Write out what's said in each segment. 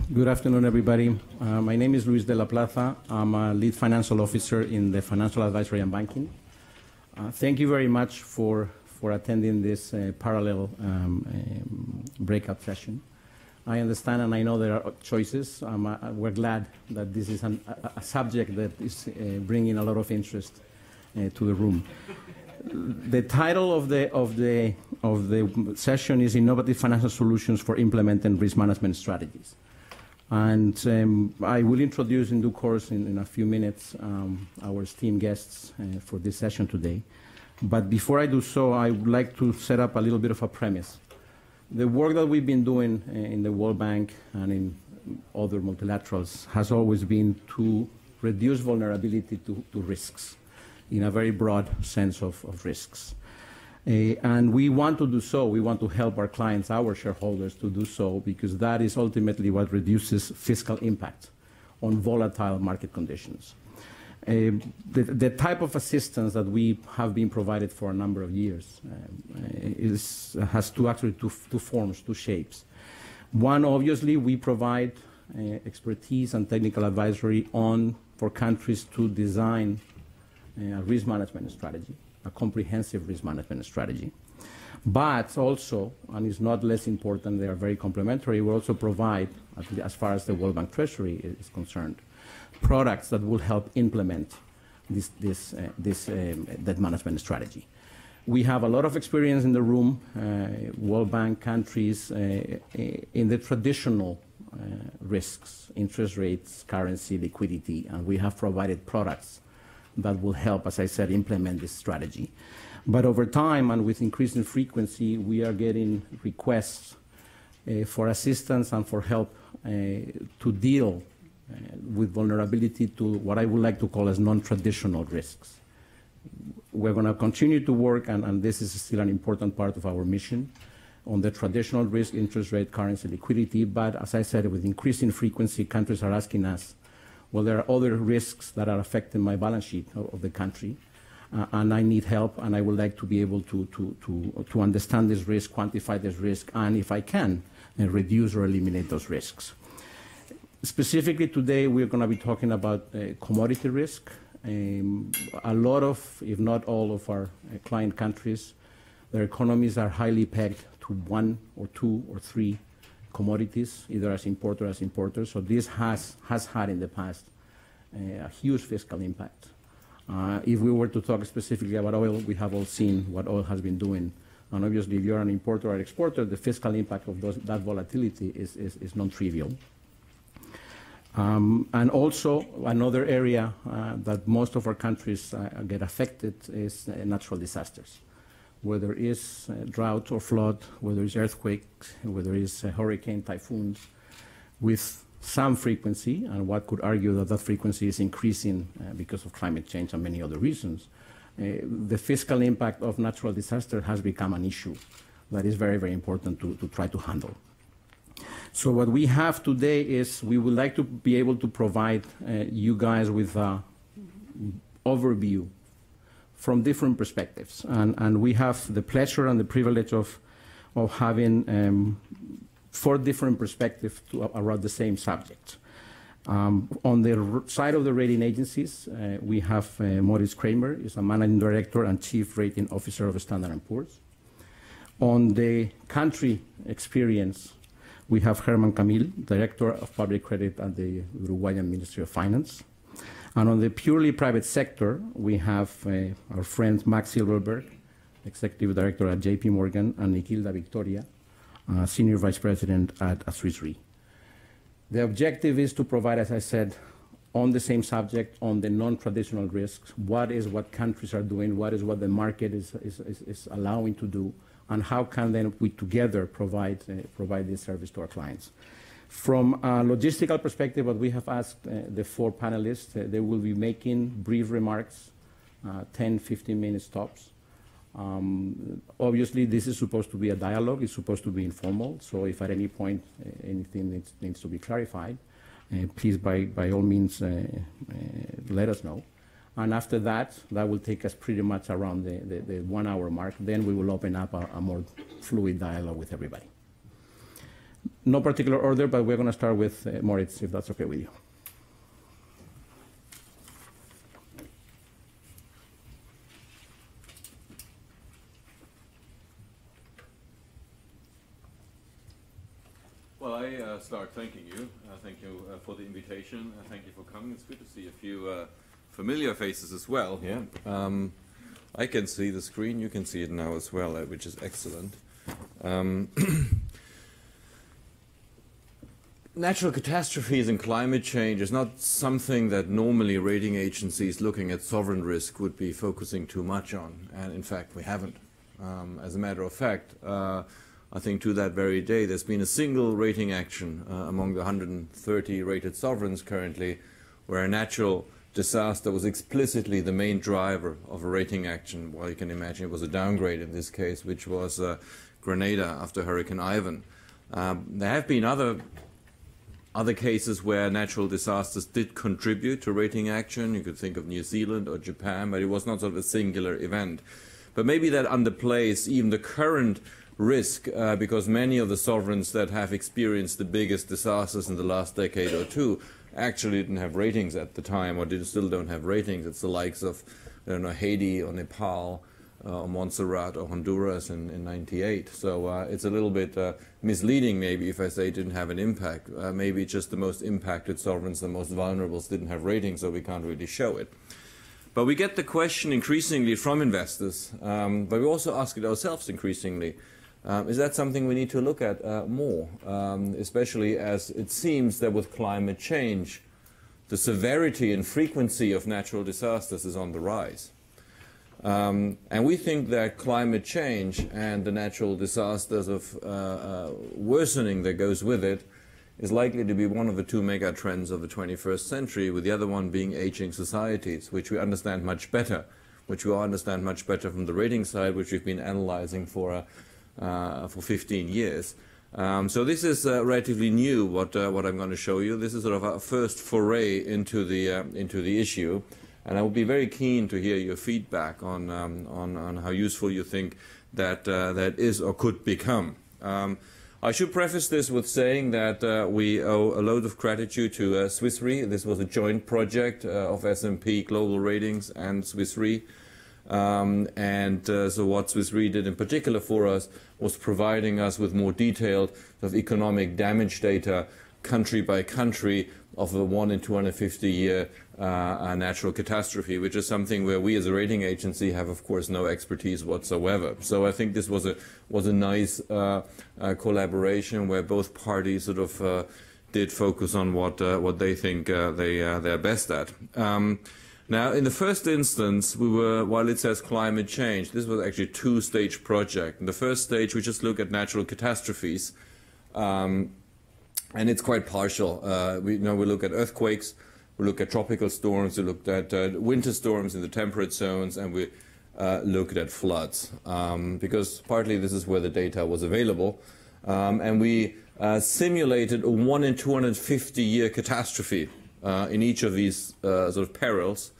Good afternoon, everybody. My name is Luis de la Plaza. I'm a lead financial officer in the Financial Advisory and Banking. Thank you very much for attending this parallel breakout session. I understand and I know there are choices. We're glad that this is a subject that is bringing a lot of interest to the room. The title of the session is Innovative Financial Solutions for Implementing Risk Management Strategies. And I will introduce in due course in a few minutes our esteemed guests for this session today. But before I do so, I would like to set up a little bit of a premise. The work that we've been doing in the World Bank and in other multilaterals has always been to reduce vulnerability to risks in a very broad sense of risks. And we want to do so. We want to help our clients, our shareholders, to do so because that is ultimately what reduces fiscal impact on volatile market conditions. The type of assistance that we have been provided for a number of years has two forms, two shapes. One, obviously, we provide expertise and technical advisory for countries to design a risk management strategy, a comprehensive risk management strategy. But also, and it's not less important, they are very complementary, we also provide, as far as the World Bank Treasury is concerned, products that will help implement that management strategy. We have a lot of experience in the room, World Bank countries, in the traditional risks, interest rates, currency, liquidity, and we have provided products that will help, as I said, implement this strategy. But over time and with increasing frequency, we are getting requests for assistance and for help to deal with vulnerability to what I would like to call as non-traditional risks. We're going to continue to work, and this is still an important part of our mission, on the traditional risk, interest rate, currency, liquidity. But as I said, with increasing frequency, countries are asking us, well, there are other risks that are affecting my balance sheet of the country, and I need help, and I would like to be able to understand this risk, quantify this risk, and if I can, reduce or eliminate those risks. Specifically today, we're going to be talking about commodity risk. A lot of, if not all of our client countries, their economies are highly pegged to one or two or three commodities, either as importer or as importers. So this has had in the past a huge fiscal impact. If we were to talk specifically about oil, we have all seen what oil has been doing. And obviously, if you're an importer or exporter, the fiscal impact of that volatility is non-trivial. And also, another area that most of our countries get affected is natural disasters. Whether there is drought or flood, whether there is earthquakes, whether there is hurricane, typhoons, with some frequency, and one could argue that frequency is increasing because of climate change and many other reasons, the fiscal impact of natural disaster has become an issue that is very, very important to try to handle. So what we have today is we would like to be able to provide you guys with an overview from different perspectives. And we have the pleasure and the privilege of having 4 different perspectives around the same subject. On the side of the rating agencies, we have Moritz Kramer, is a Managing Director and Chief Rating Officer of Standard & Poor's. On the country experience, we have Herman Camil, Director of Public Credit at the Uruguayan Ministry of Finance. And on the purely private sector, we have our friend Max Silverberg, Executive Director at JP Morgan, and Nikhilda Victoria, Senior Vice President at Swiss Re. The objective is to provide, as I said, on the same subject, on the non-traditional risks, what countries are doing, what the market is allowing to do, and how can then we together provide this service to our clients. From a logistical perspective, what we have asked the 4 panelists, they will be making brief remarks, 10, 15 minute stops. Obviously, this is supposed to be a dialogue. It's supposed to be informal. So if at any point anything needs to be clarified, please, by all means, let us know. And after that will take us pretty much around the 1 hour mark. Then we will open up a more fluid dialogue with everybody. No particular order, but we're going to start with Moritz, if that's okay with you. Well, I start thanking you. Thank you for the invitation. Thank you for coming. It's good to see a few familiar faces as well. Yeah, I can see the screen. You can see it now as well, which is excellent. Natural catastrophes and climate change is not something that normally rating agencies looking at sovereign risk would be focusing too much on, and in fact we haven't. As a matter of fact, I think to that very day there's been a single rating action among the 130 rated sovereigns currently where a natural disaster was explicitly the main driver of a rating action. Well, you can imagine it was a downgrade in this case, which was Grenada after Hurricane Ivan. There have been other cases where natural disasters did contribute to rating action. You could think of New Zealand or Japan, but it was not sort of a singular event. But maybe that underplays even the current risk because many of the sovereigns that have experienced the biggest disasters in the last decade or two actually didn't have ratings at the time, or still don't have ratings. It's the likes of, I don't know, Haiti or Nepal or Montserrat or Honduras in '98. So it's a little bit misleading maybe if I say it didn't have an impact. Maybe just the most impacted sovereigns, the most vulnerable, didn't have ratings, so we can't really show it. But we get the question increasingly from investors, but we also ask it ourselves increasingly. Is that something we need to look at more, especially as it seems that with climate change, the severity and frequency of natural disasters is on the rise. And we think that climate change and the natural disasters of worsening that goes with it is likely to be one of the two mega trends of the 21st century, with the other one being aging societies, which we understand much better, from the rating side, which we've been analyzing for 15 years. So this is relatively new, what I'm going to show you. This is sort of our first foray into the issue. And I will be very keen to hear your feedback on how useful you think that is or could become. I should preface this with saying that we owe a load of gratitude to Swiss Re. This was a joint project of S&P Global Ratings and Swiss Re. So what Swiss Re did in particular for us was providing us with more detailed economic damage data, country by country, of a 1 in 250 year natural catastrophe, which is something where we as a rating agency have, of course, no expertise whatsoever. So I think this was a nice collaboration where both parties sort of did focus on what they think they're best at. Now, in the first instance, we were, while it says climate change, this was actually a two-stage project. In the first stage, we just look at natural catastrophes, and it's quite partial. We look at earthquakes, we look at tropical storms, we looked at winter storms in the temperate zones, and we looked at floods, because partly this is where the data was available. And we simulated a 1 in 250 year catastrophe in each of these sort of perils.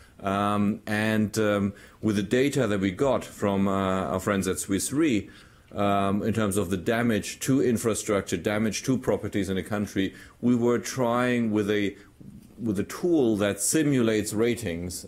With the data that we got from our friends at Swiss Re, in terms of the damage to infrastructure, damage to properties in a country, we were trying with a tool that simulates ratings,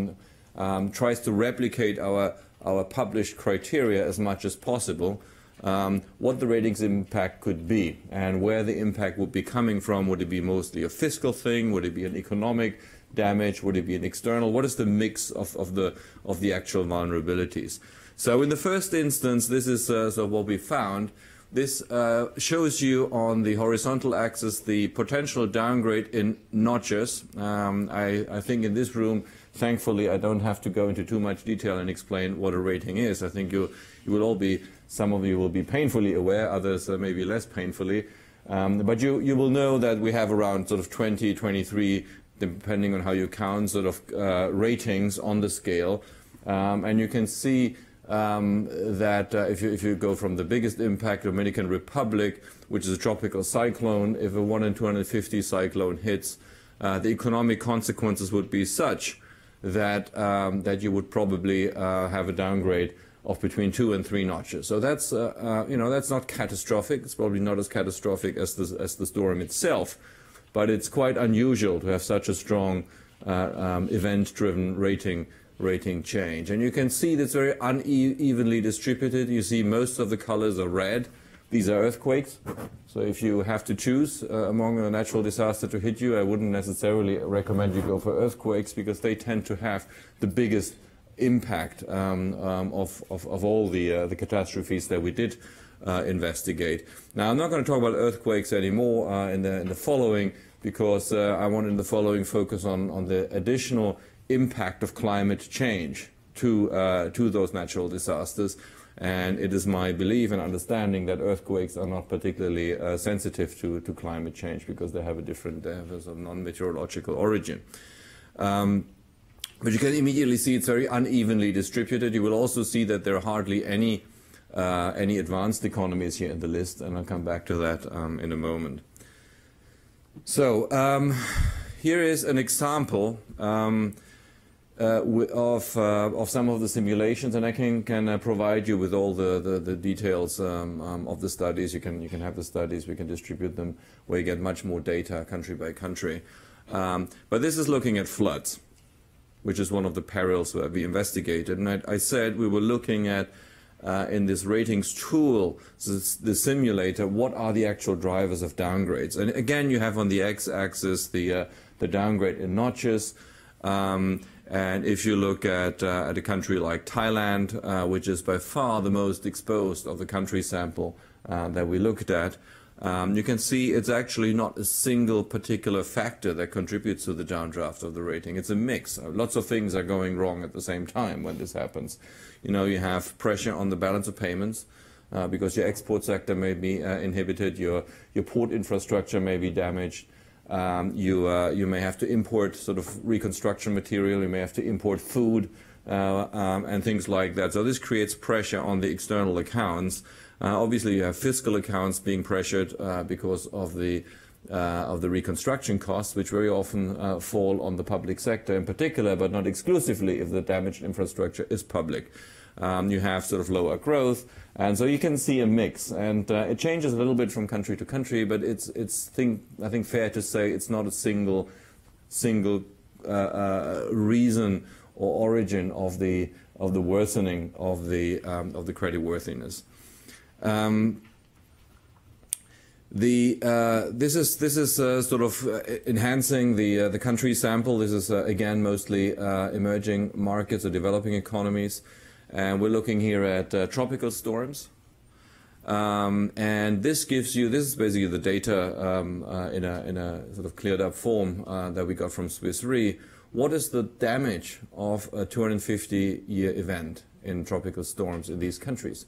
tries to replicate our published criteria as much as possible, what the ratings impact could be and where the impact would be coming from. Would it be mostly a fiscal thing? Would it be an economic damage? Would it be an external? What is the mix of the actual vulnerabilities? So in the first instance, this is what we found. This shows you on the horizontal axis the potential downgrade in notches. I think in this room, thankfully, I don't have to go into too much detail and explain what a rating is. I think you will all be, some of you will be painfully aware, others maybe less painfully. But you will know that we have around sort of 20, 23, depending on how you count, sort of ratings on the scale. And you can see that if you go from the biggest impact, Dominican Republic, which is a tropical cyclone, if a 1 in 250 cyclone hits, the economic consequences would be such that that you would probably have a downgrade of between 2 and 3 notches. So that's, that's not catastrophic. It's probably not as catastrophic as the storm itself, but it's quite unusual to have such a strong event-driven rating change. And you can see that's very unevenly distributed. You see most of the colors are red. These are earthquakes. So if you have to choose among a natural disaster to hit you, I wouldn't necessarily recommend you go for earthquakes, because they tend to have the biggest impact of all the catastrophes that we did investigate. Now, I'm not going to talk about earthquakes anymore in the following, because I want in the following focus on the additional impact of climate change to those natural disasters. And it is my belief and understanding that earthquakes are not particularly sensitive to climate change, because they have a different sort of non-meteorological origin. But you can immediately see it's very unevenly distributed. You will also see that there are hardly any advanced economies here in the list, and I'll come back to that in a moment. So here is an example of some of the simulations, and I can provide you with all the details of the studies. You can have the studies. We can distribute them where you get much more data country by country. But this is looking at floods, which is one of the perils that we investigated. And I said we were looking at in this ratings tool, the simulator, what are the actual drivers of downgrades. And again, you have on the x-axis the downgrade in notches. And if you look at a country like Thailand, which is by far the most exposed of the country sample that we looked at, you can see it's actually not a single particular factor that contributes to the downdraft of the rating. It's a mix. Lots of things are going wrong at the same time when this happens. You know, you have pressure on the balance of payments because your export sector may be inhibited, your port infrastructure may be damaged. You may have to import sort of reconstruction material, you may have to import food and things like that. So this creates pressure on the external accounts. Obviously, you have fiscal accounts being pressured because of the reconstruction costs, which very often fall on the public sector in particular, but not exclusively if the damaged infrastructure is public. You have sort of lower growth, and so you can see a mix, and it changes a little bit from country to country, but I think fair to say it's not a single reason or origin of the worsening of the creditworthiness. This is sort of enhancing the country sample. This is again mostly emerging markets or developing economies. And we're looking here at tropical storms. And this gives you, this is basically the data in a sort of cleared up form that we got from Swiss Re. What is the damage of a 250-year event in tropical storms in these countries?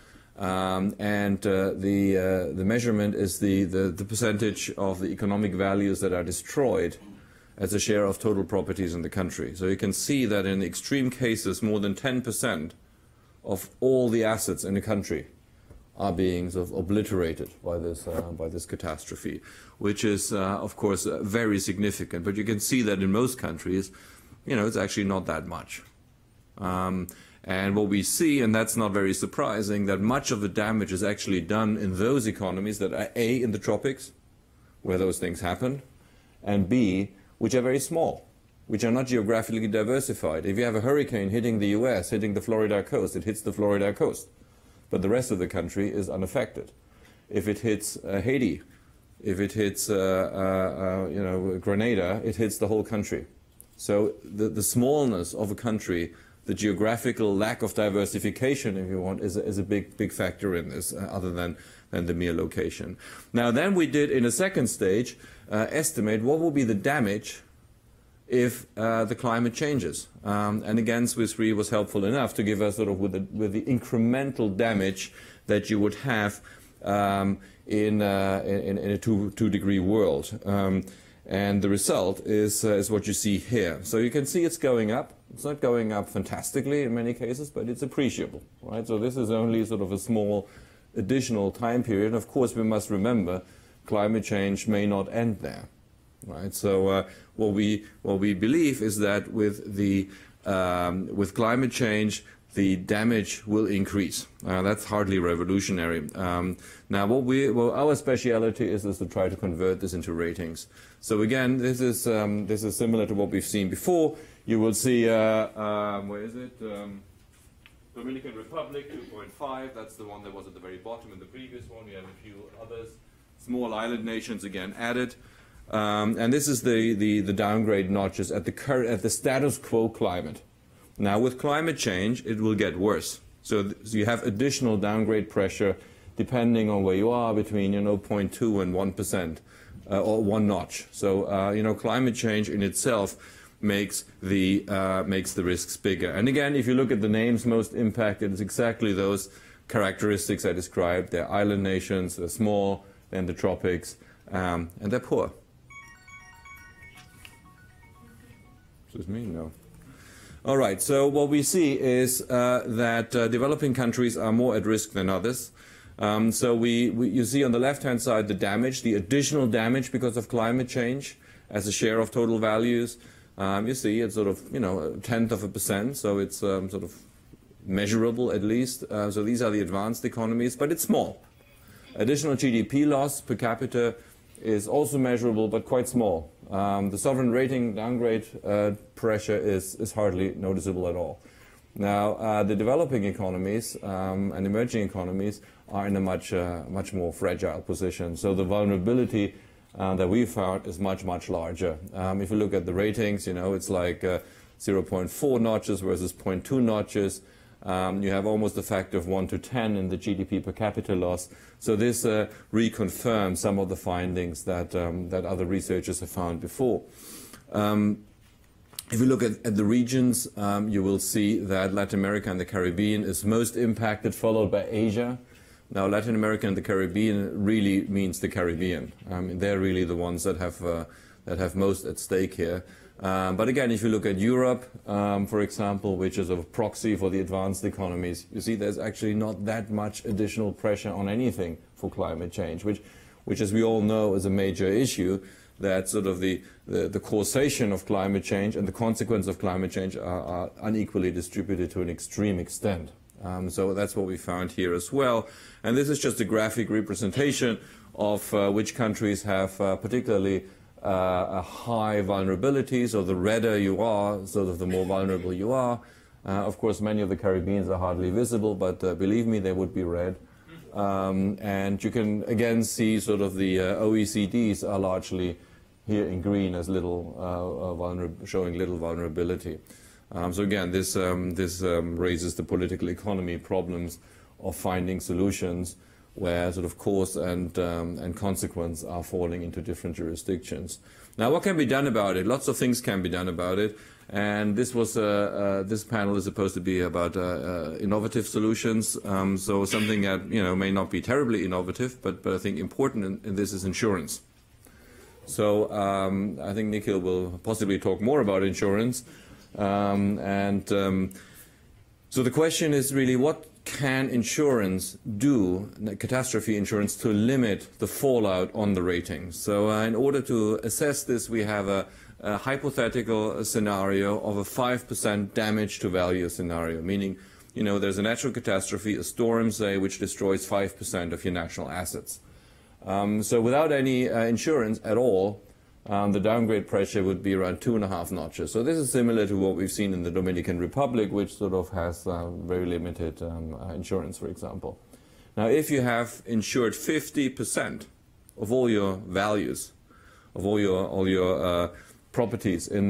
The measurement is the percentage of the economic values that are destroyed as a share of total properties in the country. So you can see that in extreme cases, more than 10% of all the assets in the country are being sort of obliterated by this catastrophe, which is, of course, very significant. But you can see that in most countries, you know, it's actually not that much. And what we see, and that's not very surprising, that much of the damage is actually done in those economies that are A, in the tropics, where those things happen, and B, which are very small, which are not geographically diversified. If you have a hurricane hitting the US, hitting the Florida coast, it hits the Florida coast. But the rest of the country is unaffected. If it hits Haiti, if it hits Grenada, it hits the whole country. So the smallness of a country, the geographical lack of diversification, if you want, is a big factor in this, other than the mere location. Now then we did, in a second stage, estimate what will be the damage if the climate changes. And again, Swiss Re was helpful enough to give us sort of with the incremental damage that you would have in a two-degree world. And the result is what you see here. So you can see it's going up. It's not going up fantastically in many cases, but it's appreciable, right? So this is only sort of a small additional time period. And of course, we must remember climate change may not end there, right? So what we believe is that with climate change, the damage will increase. That's hardly revolutionary. Now, our speciality is to try to convert this into ratings. So again, this is similar to what we've seen before. You will see, where is it? Dominican Republic, 2.5. That's the one that was at the very bottom in the previous one. We have a few others. Small island nations again added. And this is the downgrade notches at the status quo climate. Now, with climate change, it will get worse. So you have additional downgrade pressure depending on where you are, between 0.2 and 1%, or one notch. So climate change in itself makes the risks bigger. And again, if you look at the names most impacted, it's exactly those characteristics I described. They're island nations, they're small, they're in the tropics, and they're poor. Excuse me? No. All right, so what we see is that developing countries are more at risk than others. So you see on the left-hand side the damage, the additional damage because of climate change as a share of total values. You see it's sort of, 0.1%, so it's sort of measurable at least. So these are the advanced economies, but it's small. Additional GDP loss per capita is also measurable, but quite small. The sovereign rating downgrade pressure is hardly noticeable at all. Now, the developing economies and emerging economies are in a much more fragile position. So the vulnerability that we found is much larger. If you look at the ratings, it's like 0.4 notches versus 0.2 notches. You have almost a factor of 1 to 10 in the GDP per capita loss. So this reconfirms some of the findings that other researchers have found before. If you look at the regions, you will see that Latin America and the Caribbean is most impacted, followed by Asia. Now, Latin America and the Caribbean really means the Caribbean. They're really the ones that have most at stake here. But again, if you look at Europe, for example, which is a proxy for the advanced economies, you see there's actually not that much additional pressure on anything for climate change, which as we all know is a major issue, that sort of the causation of climate change and the consequence of climate change are unequally distributed to an extreme extent. So that's what we found here as well. And this is just a graphic representation of which countries have particularly a high vulnerability. So the redder you are, sort of the more vulnerable you are. Of course, many of the Caribbeans are hardly visible, but believe me, they would be red. And you can again see sort of the OECDs are largely here in green as showing little vulnerability. So again, this raises the political economy problems of finding solutions where sort of cause and consequence are falling into different jurisdictions. Now, what can be done about it? Lots of things can be done about it. And this panel is supposed to be about innovative solutions. So something that may not be terribly innovative, but I think important in this is insurance. So I think Nikhil will possibly talk more about insurance. So the question is really, what can insurance do, catastrophe insurance, to limit the fallout on the ratings? So in order to assess this, we have a hypothetical scenario of a 5% damage to value scenario, meaning, there's a natural catastrophe, a storm, say, which destroys 5% of your national assets. So without any insurance at all, the downgrade pressure would be around 2.5 notches. So this is similar to what we've seen in the Dominican Republic, which sort of has very limited insurance, for example. Now, if you have insured 50% of all your values, of all your properties in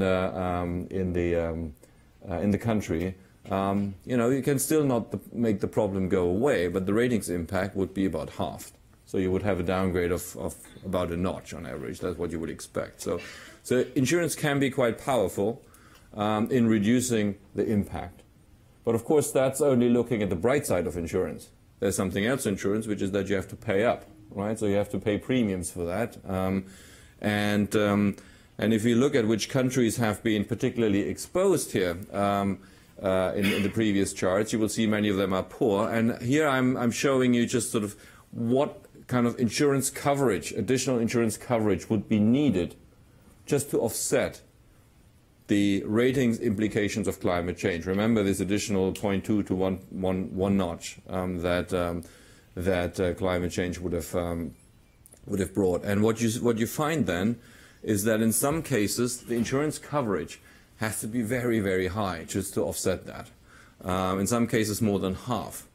the country, you can still not make the problem go away, but the ratings impact would be about halved. So you would have a downgrade of about a notch on average. That's what you would expect. So insurance can be quite powerful in reducing the impact. But of course, that's only looking at the bright side of insurance. There's something else in insurance, which is that you have to pay up, right? So you have to pay premiums for that. And if you look at which countries have been particularly exposed here in the previous charts, you will see many of them are poor. And here I'm showing you just sort of what kind of insurance coverage, additional insurance coverage would be needed just to offset the ratings implications of climate change. Remember this additional 0.2 to 1 notch that climate change would have brought. And what you find then is that in some cases the insurance coverage has to be very, very high just to offset that. In some cases, more than half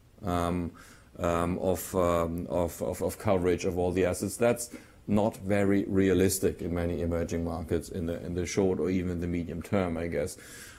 of coverage of all the assets. That's not very realistic in many emerging markets in the short or even the medium term, I guess.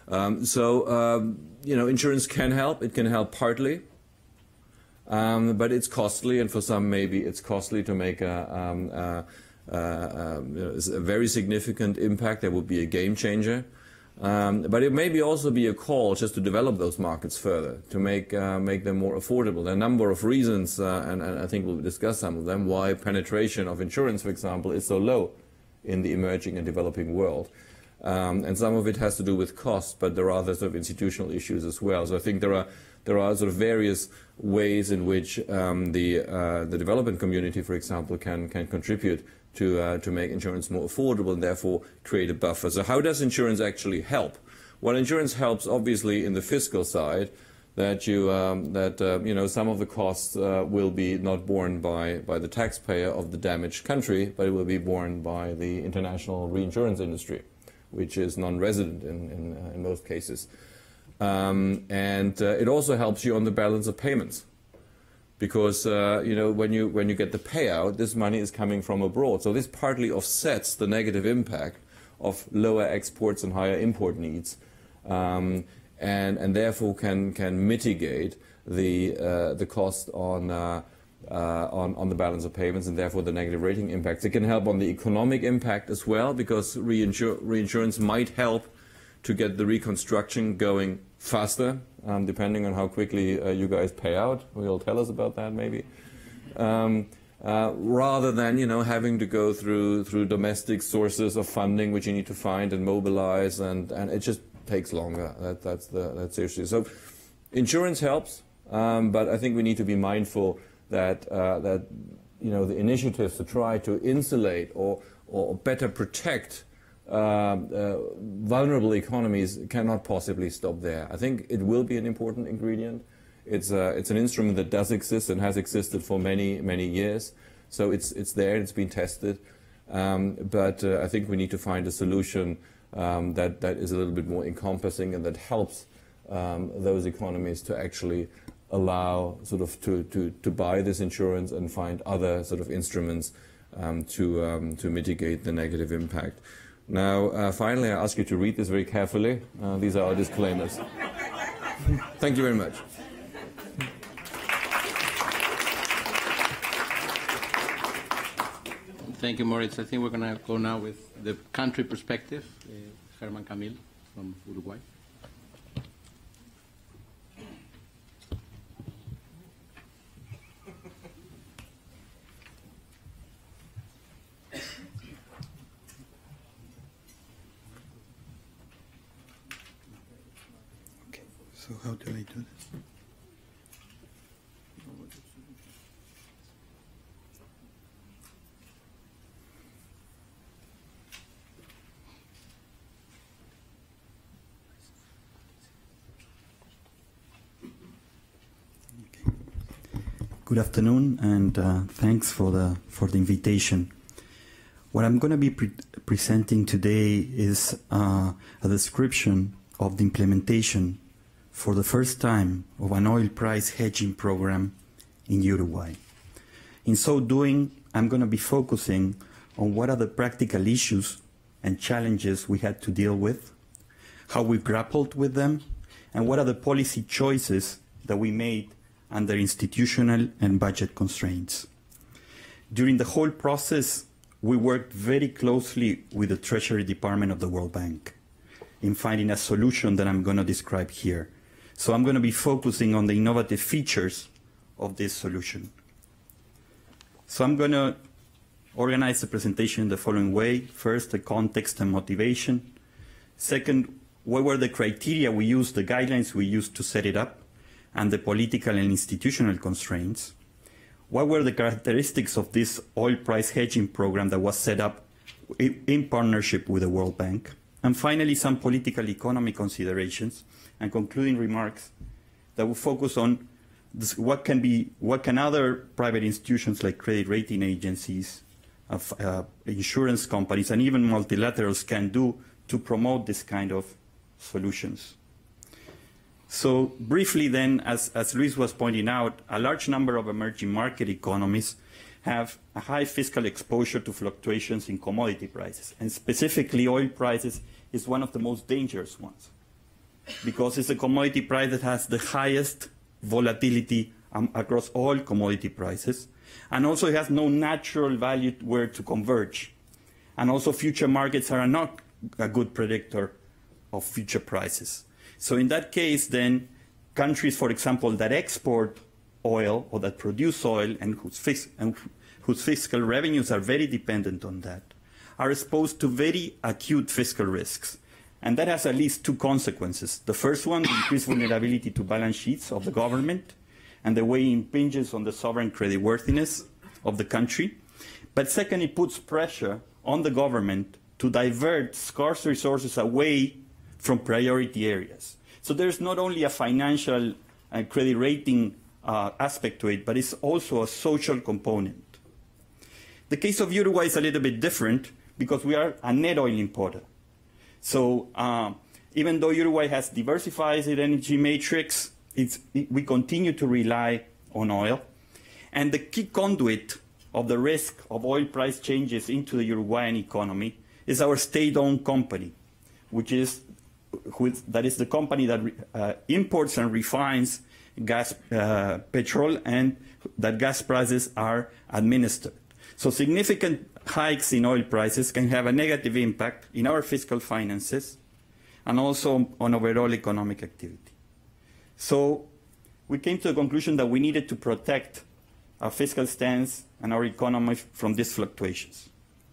Insurance can help. It can help partly, but it's costly, and for some maybe it's costly to make a very significant impact. That would be a game changer. But it may also be a call just to develop those markets further, to make them more affordable. There are a number of reasons, and I think we'll discuss some of them, why penetration of insurance, for example, is so low in the emerging and developing world. And some of it has to do with cost, but there are other sort of institutional issues as well. So I think there are sort of various ways in which the development community, for example, can contribute to make insurance more affordable and therefore create a buffer. So how does insurance actually help? Well, insurance helps obviously in the fiscal side, that some of the costs will be not borne by the taxpayer of the damaged country, but it will be borne by the international reinsurance industry, which is non-resident in most cases. And it also helps you on the balance of payments. Because when you get the payout, this money is coming from abroad. So this partly offsets the negative impact of lower exports and higher import needs, and therefore can mitigate the cost on the balance of payments, and therefore the negative rating impacts. It can help on the economic impact as well, because reinsurance might help to get the reconstruction going faster, depending on how quickly you guys pay out. You'll tell us about that maybe. Rather than having to go through domestic sources of funding which you need to find and mobilize, and it just takes longer. That's the issue. So insurance helps, but I think we need to be mindful that the initiatives to try to insulate or better protect vulnerable economies cannot possibly stop there. I think it will be an important ingredient. It's an instrument that does exist and has existed for many, many years. So it's there, it's been tested. But I think we need to find a solution that is a little bit more encompassing and that helps those economies to actually allow sort of to buy this insurance and find other sort of instruments to mitigate the negative impact. Now, finally, I ask you to read this very carefully. These are our disclaimers. Thank you very much. Thank you, Moritz. I think we're going to go now with the country perspective. Germán Camil from Uruguay. So how do I do this? Okay. Good afternoon, and thanks for the invitation. What I'm going to be presenting today is a description of the implementation for the first time of an oil price hedging program in Uruguay. In so doing, I'm going to be focusing on what are the practical issues and challenges we had to deal with, how we grappled with them, and what are the policy choices that we made under institutional and budget constraints. During the whole process, we worked very closely with the Treasury Department of the World Bank in finding a solution that I'm going to describe here. So I'm going to be focusing on the innovative features of this solution. So I'm going to organize the presentation in the following way. First, the context and motivation. Second, what were the criteria we used, the guidelines we used to set it up, and the political and institutional constraints. What were the characteristics of this oil price hedging program that was set up in partnership with the World Bank? And finally, some political economy considerations and concluding remarks that will focus on this, what can other private institutions like credit rating agencies, insurance companies, and even multilaterals can do to promote this kind of solutions. So briefly then, as Luis was pointing out, a large number of emerging market economies have a high fiscal exposure to fluctuations in commodity prices, and specifically oil prices is one of the most dangerous ones, because it's a commodity price that has the highest volatility across all commodity prices, and also it has no natural value where to converge. And also future markets are not a good predictor of future prices. So in that case, then, countries, for example, that export oil or that produce oil and whose fiscal revenues are very dependent on that, are exposed to very acute fiscal risks. And that has at least two consequences. The first one, the increased vulnerability to balance sheets of the government and the way it impinges on the sovereign creditworthiness of the country. But second, it puts pressure on the government to divert scarce resources away from priority areas. So there's not only a financial and credit rating aspect to it, but it's also a social component. The case of Uruguay is a little bit different because we are a net oil importer. So even though Uruguay has diversified its energy matrix, we continue to rely on oil. And the key conduit of the risk of oil price changes into the Uruguayan economy is our state-owned company, that is the company that imports and refines gas, petrol, and that gas prices are administered. So significant hikes in oil prices can have a negative impact in our fiscal finances and also on overall economic activity. So we came to the conclusion that we needed to protect our fiscal stance and our economy from these fluctuations.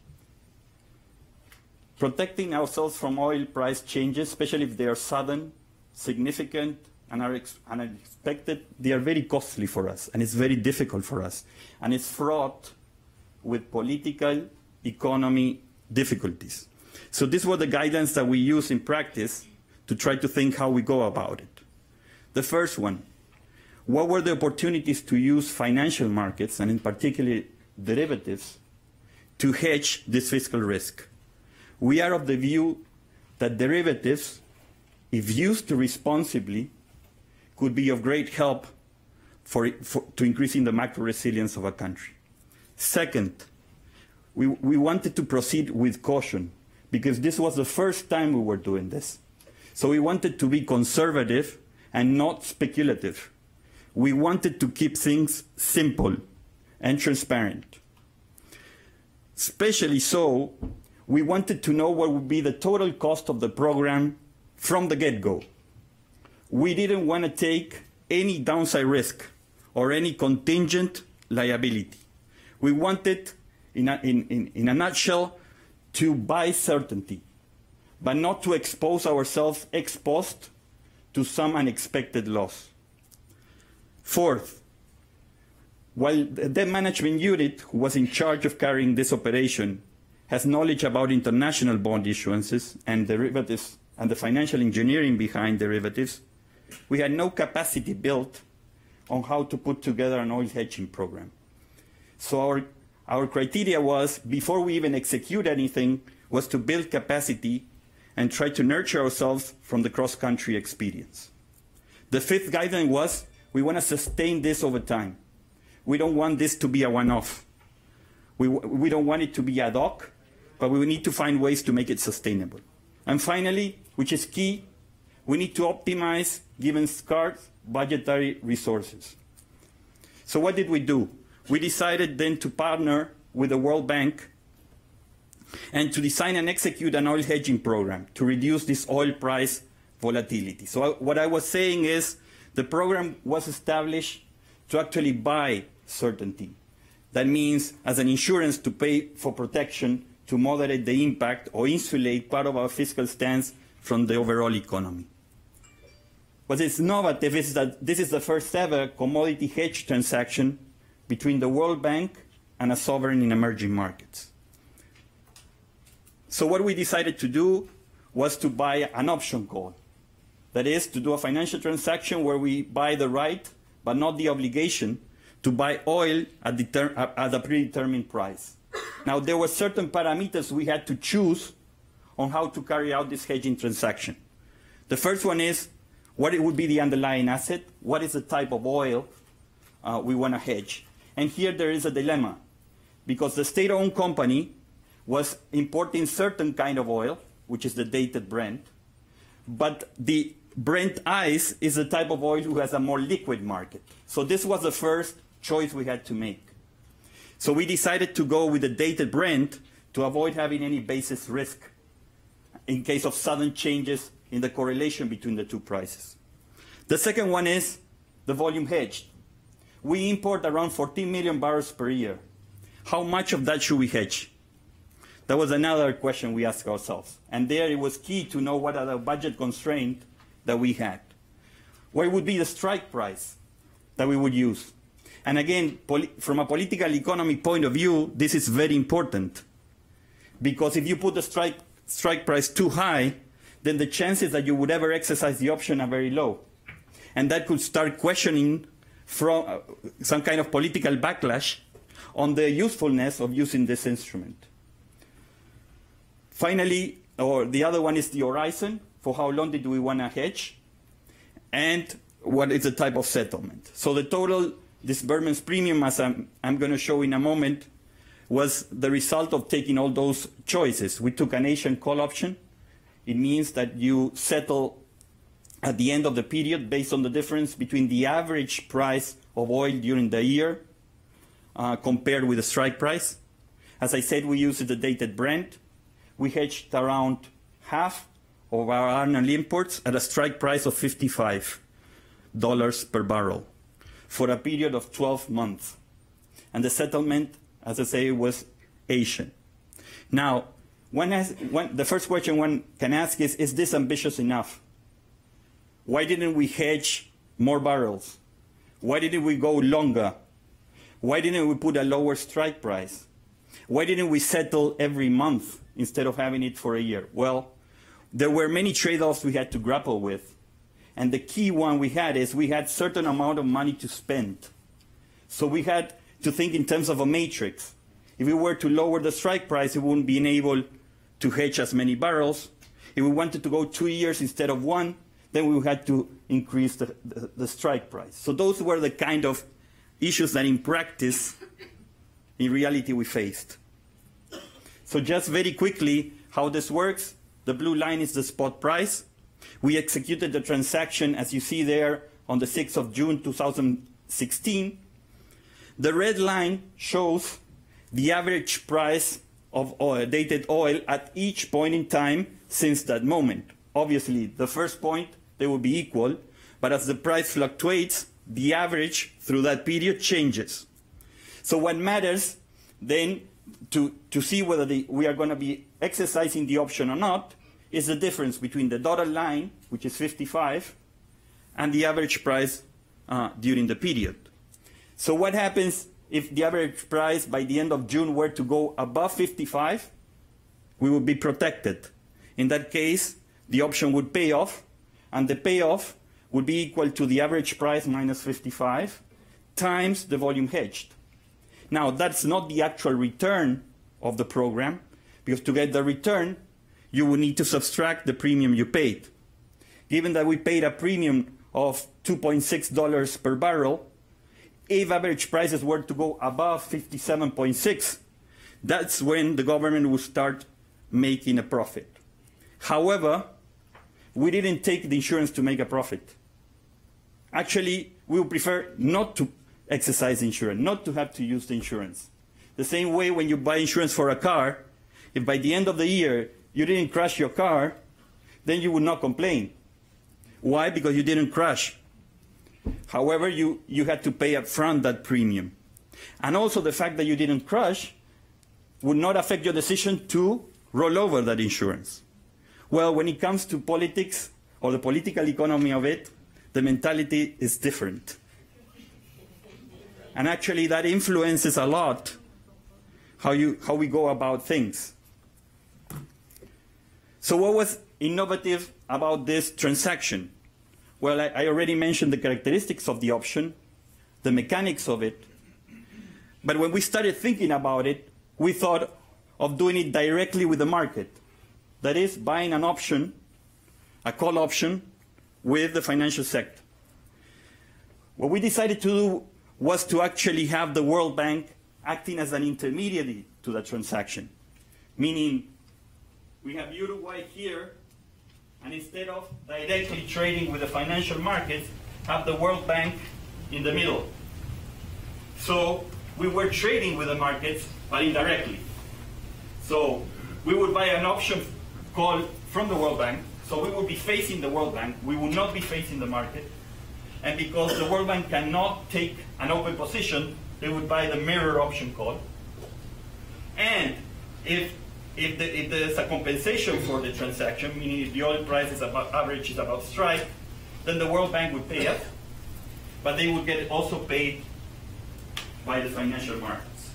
Protecting ourselves from oil price changes, especially if they are sudden, significant, and are unexpected, they are very costly for us, and it's very difficult for us. And it's fraught with political, economy difficulties. So these were the guidelines that we use in practice to try to think how we go about it. The first one, what were the opportunities to use financial markets, and in particular derivatives, to hedge this fiscal risk? We are of the view that derivatives, if used responsibly, could be of great help to increasing the macro resilience of a country. Second, we wanted to proceed with caution because this was the first time we were doing this. So we wanted to be conservative and not speculative. We wanted to keep things simple and transparent. Especially so, we wanted to know what would be the total cost of the program from the get-go. We didn't want to take any downside risk or any contingent liability. We wanted, in a nutshell, to buy certainty, but not to expose ourselves ex post to some unexpected loss. Fourth, while the debt management unit who was in charge of carrying this operation has knowledge about international bond issuances and derivatives and the financial engineering behind derivatives, we had no capacity built on how to put together an oil hedging program. So our criteria was, before we even execute anything, was to build capacity and try to nurture ourselves from the cross-country experience. The fifth guideline was, we want to sustain this over time. We don't want this to be a one-off. We don't want it to be ad hoc, but we need to find ways to make it sustainable. And finally, which is key, we need to optimize given scarce budgetary resources. So what did we do? We decided then to partner with the World Bank and to design and execute an oil hedging program to reduce this oil price volatility. So what I was saying is the program was established to actually buy certainty. That means as an insurance to pay for protection to moderate the impact or insulate part of our fiscal stance from the overall economy. What is innovative is that this is the first ever commodity hedge transaction between the World Bank and a sovereign in emerging markets. So what we decided to do was to buy an option call. That is, to do a financial transaction where we buy the right, but not the obligation, to buy oil at a predetermined price. Now, there were certain parameters we had to choose on how to carry out this hedging transaction. The first one is what it would be the underlying asset, what is the type of oil we want to hedge. And here there is a dilemma, because the state-owned company was importing certain kind of oil, which is the dated Brent, but the Brent ICE is the type of oil who has a more liquid market. So this was the first choice we had to make. So we decided to go with the dated Brent to avoid having any basis risk in case of sudden changes in the correlation between the two prices. The second one is the volume hedged. We import around 14 million barrels per year. How much of that should we hedge? That was another question we asked ourselves. And there it was key to know what are the budget constraints that we had. What would be the strike price that we would use? And again, from a political economy point of view, this is very important. Because if you put the strike price too high, then the chances that you would ever exercise the option are very low. And that could start questioning from some kind of political backlash on the usefulness of using this instrument. Finally, or the other one is the horizon. For how long did we want to hedge? And what is the type of settlement? So the total disbursement premium, as I'm going to show in a moment, was the result of taking all those choices. We took an Asian call option. It means that you settle at the end of the period based on the difference between the average price of oil during the year compared with the strike price. As I said, we used the dated Brent. We hedged around half of our annual imports at a strike price of $55 per barrel for a period of 12 months. And the settlement, as I say, was Asian. Now, the first question one can ask is this ambitious enough? Why didn't we hedge more barrels? Why didn't we go longer? Why didn't we put a lower strike price? Why didn't we settle every month instead of having it for a year? Well, there were many trade-offs we had to grapple with. And the key one we had is we had certain amount of money to spend. So we had to think in terms of a matrix. If we were to lower the strike price, we wouldn't be able to hedge as many barrels. If we wanted to go 2 years instead of 1, then we had to increase the strike price. So those were the kind of issues that in practice, in reality, we faced. So just very quickly, how this works. The blue line is the spot price. We executed the transaction, as you see there, on the 6th of June 2016. The red line shows the average price of oil, dated oil at each point in time since that moment. Obviously, the first point, they will be equal, but as the price fluctuates, the average through that period changes. So what matters then to see whether we are going to be exercising the option or not is the difference between the dotted line, which is 55, and the average price during the period. So what happens if the average price by the end of June were to go above 55? We would be protected. In that case, the option would pay off, and the payoff would be equal to the average price minus 55 times the volume hedged. Now, that's not the actual return of the program, because to get the return, you would need to subtract the premium you paid. Given that we paid a premium of $2.6 per barrel, if average prices were to go above 57.6, that's when the government will start making a profit. However, we didn't take the insurance to make a profit. Actually, we would prefer not to exercise insurance, not to have to use the insurance. The same way when you buy insurance for a car, if by the end of the year you didn't crash your car, then you would not complain. Why? Because you didn't crash. However, you had to pay up front that premium. And also the fact that you didn't crash would not affect your decision to roll over that insurance. Well, when it comes to politics or the political economy of it, the mentality is different. And actually that influences a lot how we go about things. So what was innovative about this transaction? Well, I already mentioned the characteristics of the option, the mechanics of it. But when we started thinking about it, we thought of doing it directly with the market. That is, buying an option, a call option, with the financial sector. What we decided to do was to actually have the World Bank acting as an intermediary to the transaction. Meaning, we have Uruguay here, and instead of directly trading with the financial markets, have the World Bank in the middle. So we were trading with the markets, but indirectly. So we would buy an option call from the World Bank, so we would be facing the World Bank, we would not be facing the market, and because the World Bank cannot take an open position, they would buy the mirror option call. And if there's a compensation for the transaction, meaning if the oil price is about average is about strike, then the World Bank would pay us, but they would get also paid by the financial markets.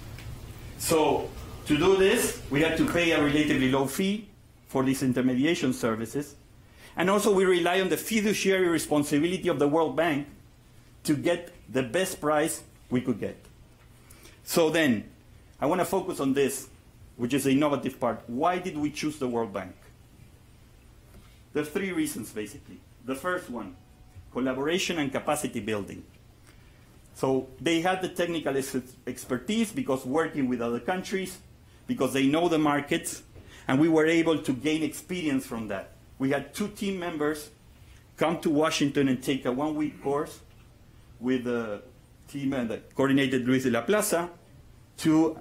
So to do this, we had to pay a relatively low fee for these intermediation services. And also we rely on the fiduciary responsibility of the World Bank to get the best price we could get. So then, I want to focus on this, which is the innovative part. Why did we choose the World Bank? There are three reasons, basically. The first one, collaboration and capacity building. So they had the technical expertise because working with other countries, because they know the markets, and we were able to gain experience from that. We had 2 team members come to Washington and take a 1-week course with the team that coordinated Luis de la Plaza to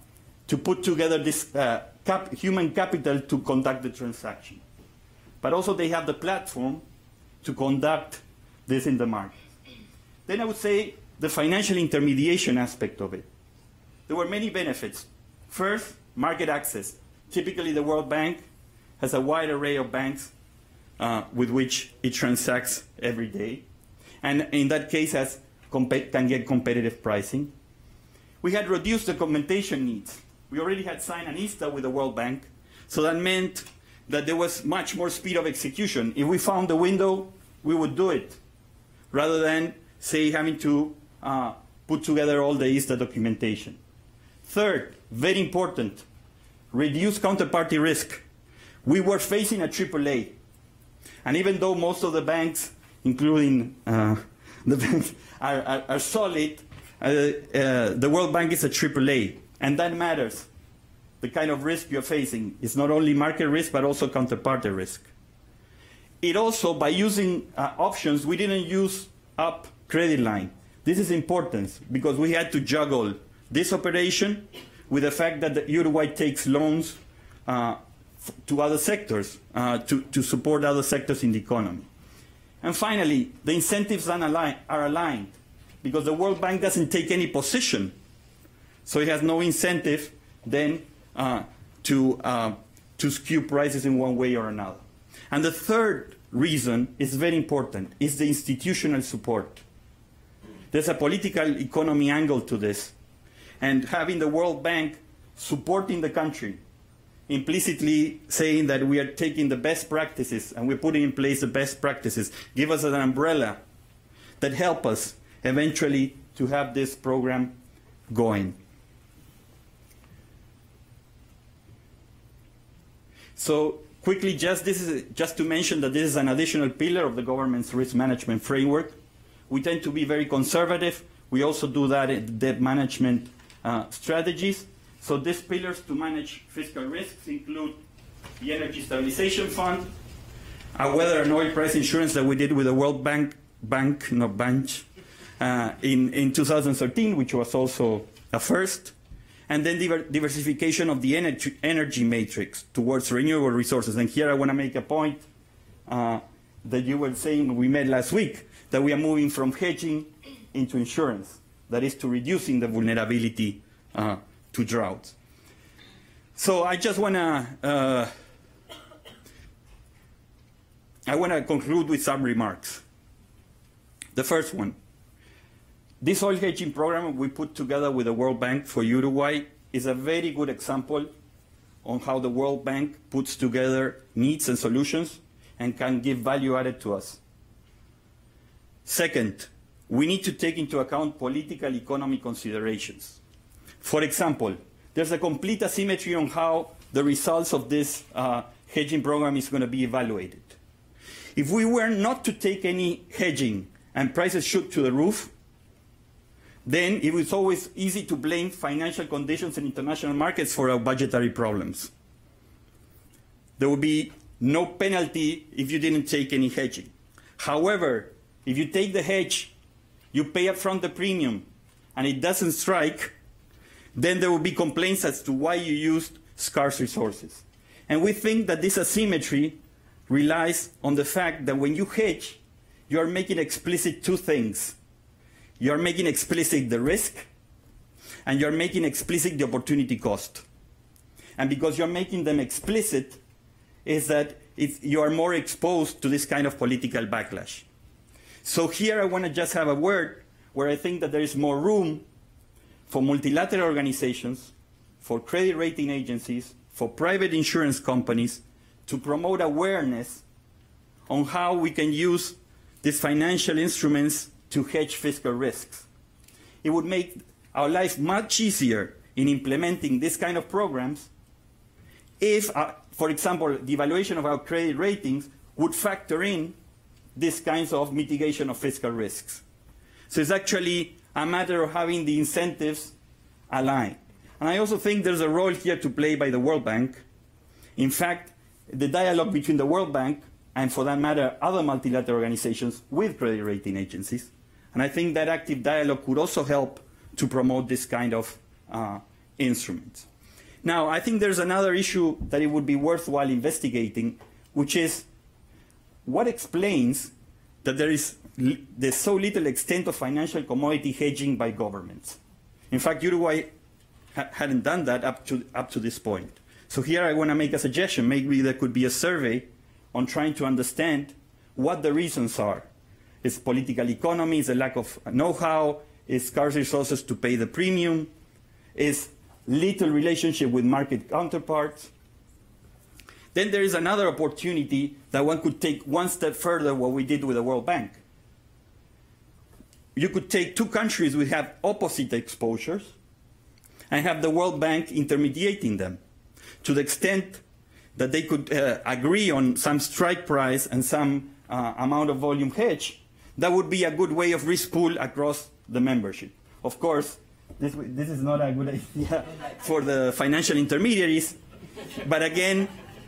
put together this human capital to conduct the transaction. But also they have the platform to conduct this in the market. Then I would say the financial intermediation aspect of it. There were many benefits. First, market access. Typically the World Bank has a wide array of banks with which it transacts every day. And in that case can get competitive pricing. We had reduced the documentation needs. We already had signed an ISTA with the World Bank, so that meant that there was much more speed of execution. If we found the window, we would do it, rather than, say, having to put together all the ISTA documentation. Third, very important, reduce counterparty risk. We were facing a AAA, and even though most of the banks, including the banks, are solid, the World Bank is a AAA, and that matters. The kind of risk you're facing is not only market risk, but also counterparty risk. It also, by using options, we didn't use up credit line. This is important because we had to juggle this operation with the fact that Uruguay takes loans to other sectors, to support other sectors in the economy. And finally, the incentives are aligned because the World Bank doesn't take any position. So it has no incentive then to skew prices in one way or another. And the third reason is very important, is the institutional support. There's a political economy angle to this. And having the World Bank supporting the country, implicitly saying that we are taking the best practices and we're putting in place the best practices, give us an umbrella that help us eventually to have this program going. So quickly, just to mention that this is an additional pillar of the government's risk management framework. We tend to be very conservative. We also do that in debt management strategies. So these pillars to manage fiscal risks include the Energy Stabilization Fund, a weather and oil price insurance that we did with the World Bank in 2013, which was also a first, and then diversification of the energy matrix towards renewable resources. And here I want to make a point that you were saying we met last week, that we are moving from hedging into insurance, that is to reducing the vulnerability to droughts. So I just want to conclude with some remarks. The first one, this oil hedging program we put together with the World Bank for Uruguay is a very good example on how the World Bank puts together needs and solutions and can give value added to us. Second, we need to take into account political economy considerations. For example, there's a complete asymmetry on how the results of this hedging program is going to be evaluated. If we were not to take any hedging and prices shoot to the roof, then it was always easy to blame financial conditions in international markets for our budgetary problems. There would be no penalty if you didn't take any hedging. However, if you take the hedge, you pay upfront the premium, and it doesn't strike, then there will be complaints as to why you used scarce resources. And we think that this asymmetry relies on the fact that when you hedge, you are making explicit two things. You are making explicit the risk, and you are making explicit the opportunity cost. And because you're making them explicit, is that you are more exposed to this kind of political backlash. So here I want to just have a word where I think that there is more room for multilateral organizations, for credit rating agencies, for private insurance companies to promote awareness on how we can use these financial instruments to hedge fiscal risks. It would make our life much easier in implementing this kind of programs if, for example, the evaluation of our credit ratings would factor in these kinds of mitigation of fiscal risks. So it's actually a matter of having the incentives aligned. And I also think there's a role here to play by the World Bank. In fact, the dialogue between the World Bank and, for that matter, other multilateral organizations with credit rating agencies. And I think that active dialogue could also help to promote this kind of instruments. Now, I think there's another issue that it would be worthwhile investigating, which is what explains that there's so little extent of financial commodity hedging by governments. In fact, Uruguay hadn't done that up to this point. So here I want to make a suggestion. Maybe there could be a survey on trying to understand what the reasons are. Is political economy, is a lack of know-how, is scarce resources to pay the premium, is little relationship with market counterparts. Then there is another opportunity that one could take one step further, what we did with the World Bank. You could take two countries which have opposite exposures and have the World Bank intermediating them to the extent that they could agree on some strike price and some amount of volume hedge. That would be a good way of risk pool across the membership. Of course, this is not a good idea for the financial intermediaries, but again,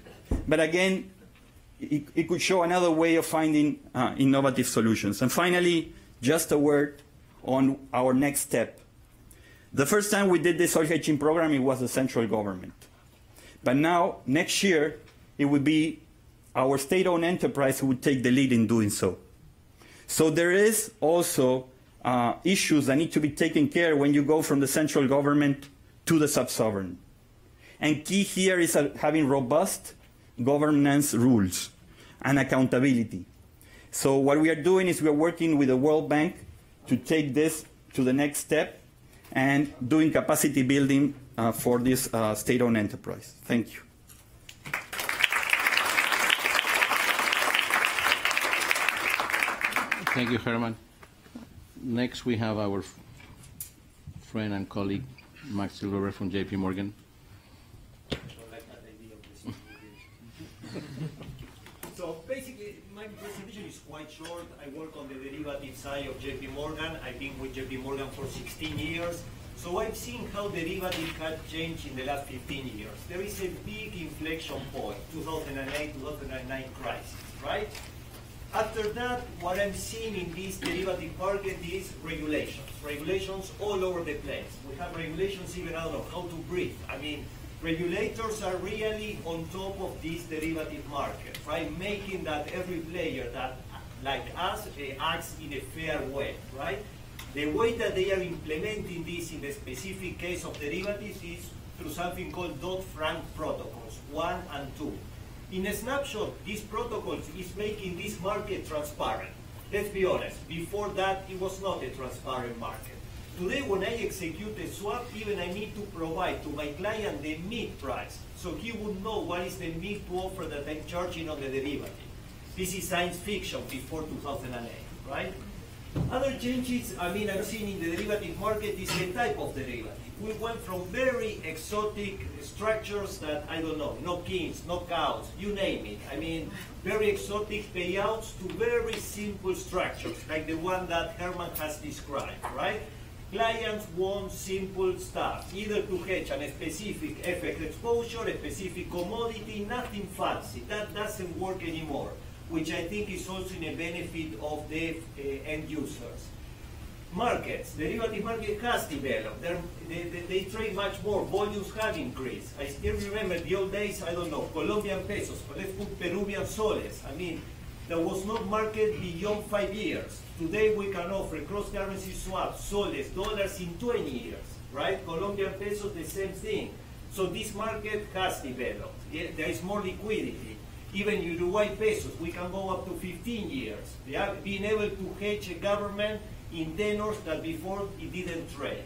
it could show another way of finding innovative solutions. And finally, just a word on our next step. The first time we did this oil hedging program, it was the central government. But now, next year, it would be our state-owned enterprise who would take the lead in doing so. So there is also issues that need to be taken care of when you go from the central government to the sub-sovereign. And key here is having robust governance rules and accountability. So what we are doing is we are working with the World Bank to take this to the next step and doing capacity building for this state-owned enterprise. Thank you. Thank you, Herman. Next, we have our friend and colleague, Max Silverberg from JP Morgan. So basically, my presentation is quite short. I work on the derivative side of JP Morgan. I've been with JP Morgan for 16 years. So I've seen how derivatives have changed in the last 15 years. There is a big inflection point, 2008, 2009 crisis, right? After that, what I'm seeing in this derivative market is regulations. Regulations all over the place. We have regulations even out of how to breathe. I mean, regulators are really on top of this derivative market, right? Making that every player that, like us, acts in a fair way, right? The way that they are implementing this in the specific case of derivatives is through something called Dodd-Frank protocols, 1 and 2. In a snapshot, these protocols is making this market transparent. Let's be honest, before that, it was not a transparent market. Today, when I execute a swap, even I need to provide to my client the mid price, so he would know what is the mid to offer that I'm charging on the derivative. This is science fiction before 2008, right? Other changes, I mean, I've seen in the derivative market is the type of derivative. We went from very exotic structures that, I don't know, no kings, no cows, you name it. I mean, very exotic payouts to very simple structures, like the one that Herman has described, right? Clients want simple stuff, either to hedge a specific FX exposure, a specific commodity, nothing fancy. That doesn't work anymore, which I think is also in a benefit of the end users. Markets, derivative market has developed. They trade much more, volumes have increased. I still remember the old days, I don't know, Colombian pesos, but let's put Peruvian soles. I mean, there was no market beyond 5 years. Today we can offer cross-currency swaps, soles, dollars in 20 years, right? Colombian pesos, the same thing. So this market has developed. There is more liquidity. Even Uruguay pesos, we can go up to 15 years. They are being able to hedge a government in tenors that before it didn't trade.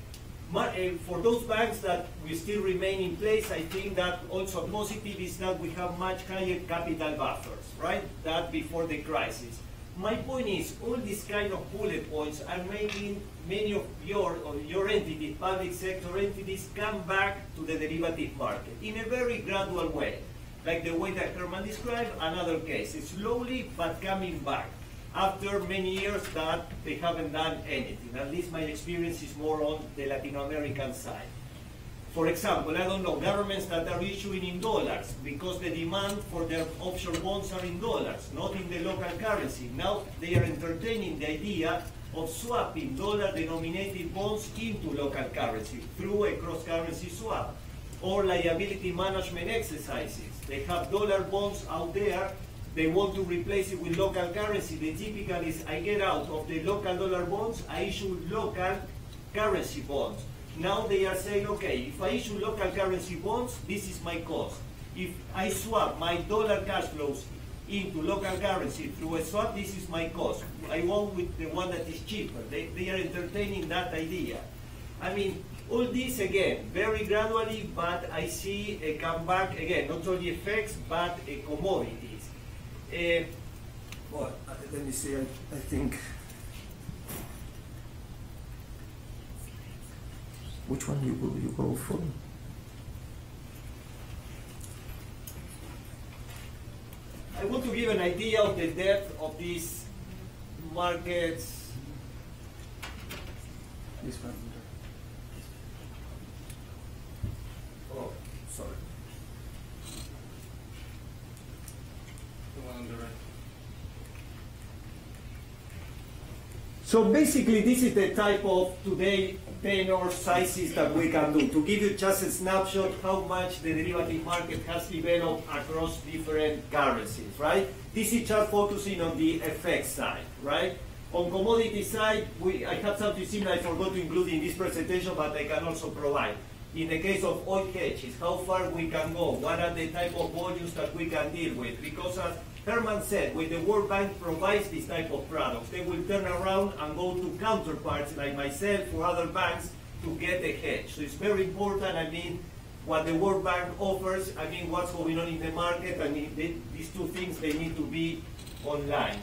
For those banks that will still remain in place, I think that also positive is that we have much higher capital buffers, right? That before the crisis. My point is, all these kind of bullet points are making many of your entities, public sector entities, come back to the derivative market in a very gradual way, like the way that Herman described, another case. It's slowly but coming back after many years that they haven't done anything. At least my experience is more on the Latin American side. For example, I don't know, governments that are issuing in dollars because the demand for their offshore bonds are in dollars, not in the local currency. Now they are entertaining the idea of swapping dollar-denominated bonds into local currency through a cross-currency swap, or liability management exercises. They have dollar bonds out there, they want to replace it with local currency. The typical is I get out of the local dollar bonds, I issue local currency bonds. Now they are saying, okay, if I issue local currency bonds, this is my cost. If I swap my dollar cash flows into local currency through a swap, this is my cost. I want with the one that is cheaper. They are entertaining that idea. I mean, all this, again, very gradually, but I see a comeback, again, not only effects, but commodities. Well, let me see, I think, which one will you go for? I want to give an idea of the depth of these markets. This one. Oh, sorry. The one on the right. So basically, this is the type of today tenor sizes that we can do. To give you just a snapshot how much the derivative market has developed across different currencies, right? This is just focusing on the FX side, right? On commodity side, I have something similar I forgot to include in this presentation, but I can also provide. In the case of oil hedges, how far we can go, what are the type of volumes that we can deal with, because as Herman said, when the World Bank provides this type of products, they will turn around and go to counterparts like myself or other banks to get a hedge. So it's very important, I mean, what the World Bank offers, I mean, what's going on in the market, I mean, these two things, they need to be online.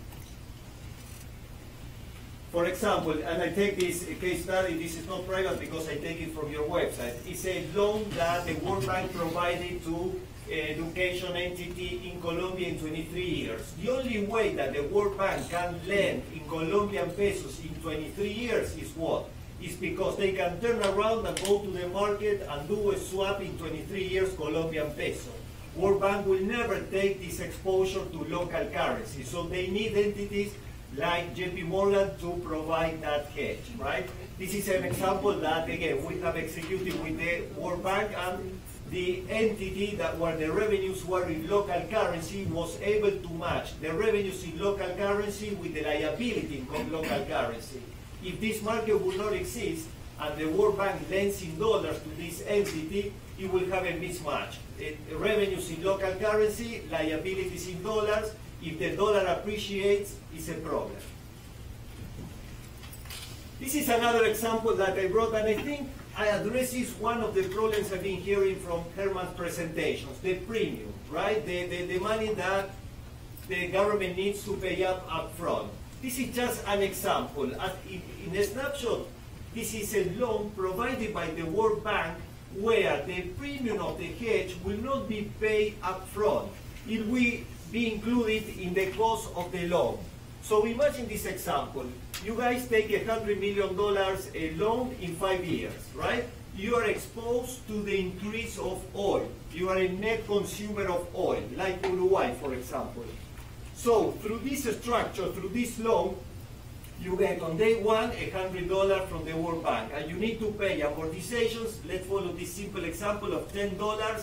For example, and I take this case study, this is not private because I take it from your website. It's a loan that the World Bank provided to education entity in Colombia in 23 years. The only way that the World Bank can lend in Colombian pesos in 23 years is what? Is because they can turn around and go to the market and do a swap in 23 years Colombian peso. World Bank will never take this exposure to local currency, so they need entities like JP Morgan to provide that hedge, right? This is an example that, again, we have executed with the World Bank, and the entity that where the revenues were in local currency was able to match the revenues in local currency with the liability in local currency. If this market would not exist and the World Bank lends in dollars to this entity, it will have a mismatch. Revenues in local currency, liabilities in dollars. If the dollar appreciates, it's a problem. This is another example that I brought, and I think I addresses one of the problems I've been hearing from Herman's presentations, the premium, right? The money that the government needs to pay up front. This is just an example. In a snapshot, this is a loan provided by the World Bank where the premium of the hedge will not be paid up front. It will be included in the cost of the loan. So imagine this example. You guys take $100 million a loan in 5 years, right? You are exposed to the increase of oil. You are a net consumer of oil, like Uruguay, for example. So through this structure, through this loan, you get on day one $100 from the World Bank, and you need to pay amortizations. Let's follow this simple example of $10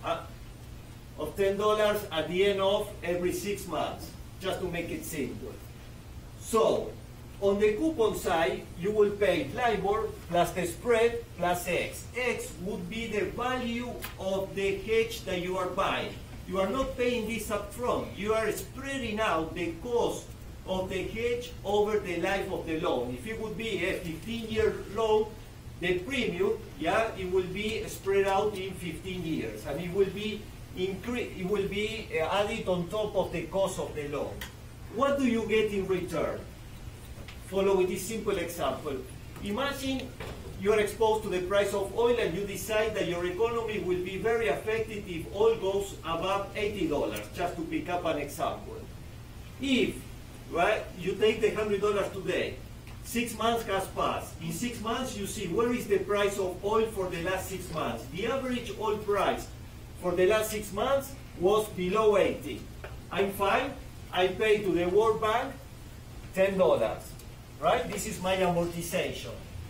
at the end of every 6 months, just to make it simple. So on the coupon side, you will pay LIBOR plus the spread plus X. X would be the value of the hedge that you are buying. You are not paying this up front. You are spreading out the cost of the hedge over the life of the loan. If it would be a 15-year loan, the premium, it will be spread out in 15 years, and it will be added on top of the cost of the loan. What do you get in return? Follow with this simple example. Imagine you are exposed to the price of oil and you decide that your economy will be very affected if oil goes above $80, just to pick up an example. If you take the $100 today, 6 months has passed. In 6 months, you see where is the price of oil for the last 6 months. The average oil price for the last 6 months was below 80. I'm fine. I pay to the World Bank $10, right? This is my amortization.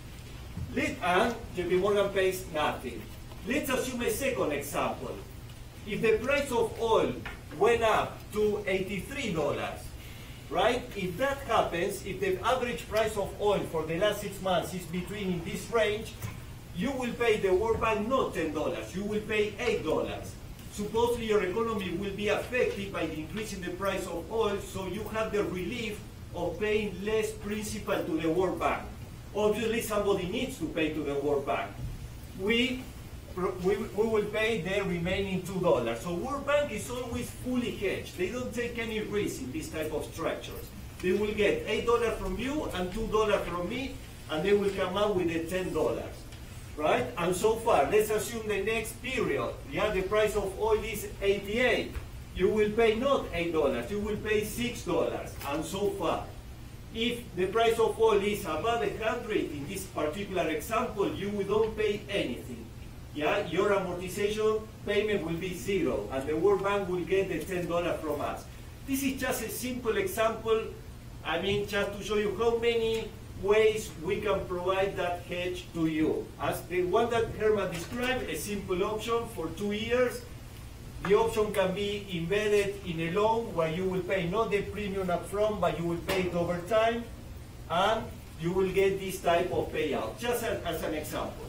And JP Morgan pays nothing. Let's assume a second example. If the price of oil went up to $83, right? If that happens, if the average price of oil for the last 6 months is between in this range, you will pay the World Bank not $10, you will pay $8. Supposedly your economy will be affected by the increase in the price of oil, so you have the relief of paying less principal to the World Bank. Obviously somebody needs to pay to the World Bank. We will pay the remaining $2. So World Bank is always fully hedged. They don't take any risk in this type of structures. They will get $8 from you and $2 from me, and they will come out with the $10. Right? And so far, let's assume the next period, the price of oil is 88. You will pay not $8, you will pay $6, and so far. If the price of oil is above 100, in this particular example, you will don't pay anything. Your amortization payment will be 0, and the World Bank will get the $10 from us. This is just a simple example, just to show you how many ways we can provide that hedge to you. As the one that Herman described, a simple option for 2 years. The option can be embedded in a loan where you will pay not the premium up front, but you will pay it over time, and you will get this type of payout, just as an example.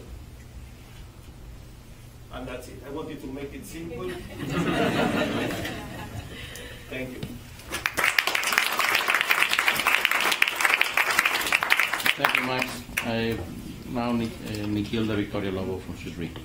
And that's it. I wanted to make it simple. Thank you. Thank you, Max. I now need Nikhil de Victoria Lobo from Swiss Re.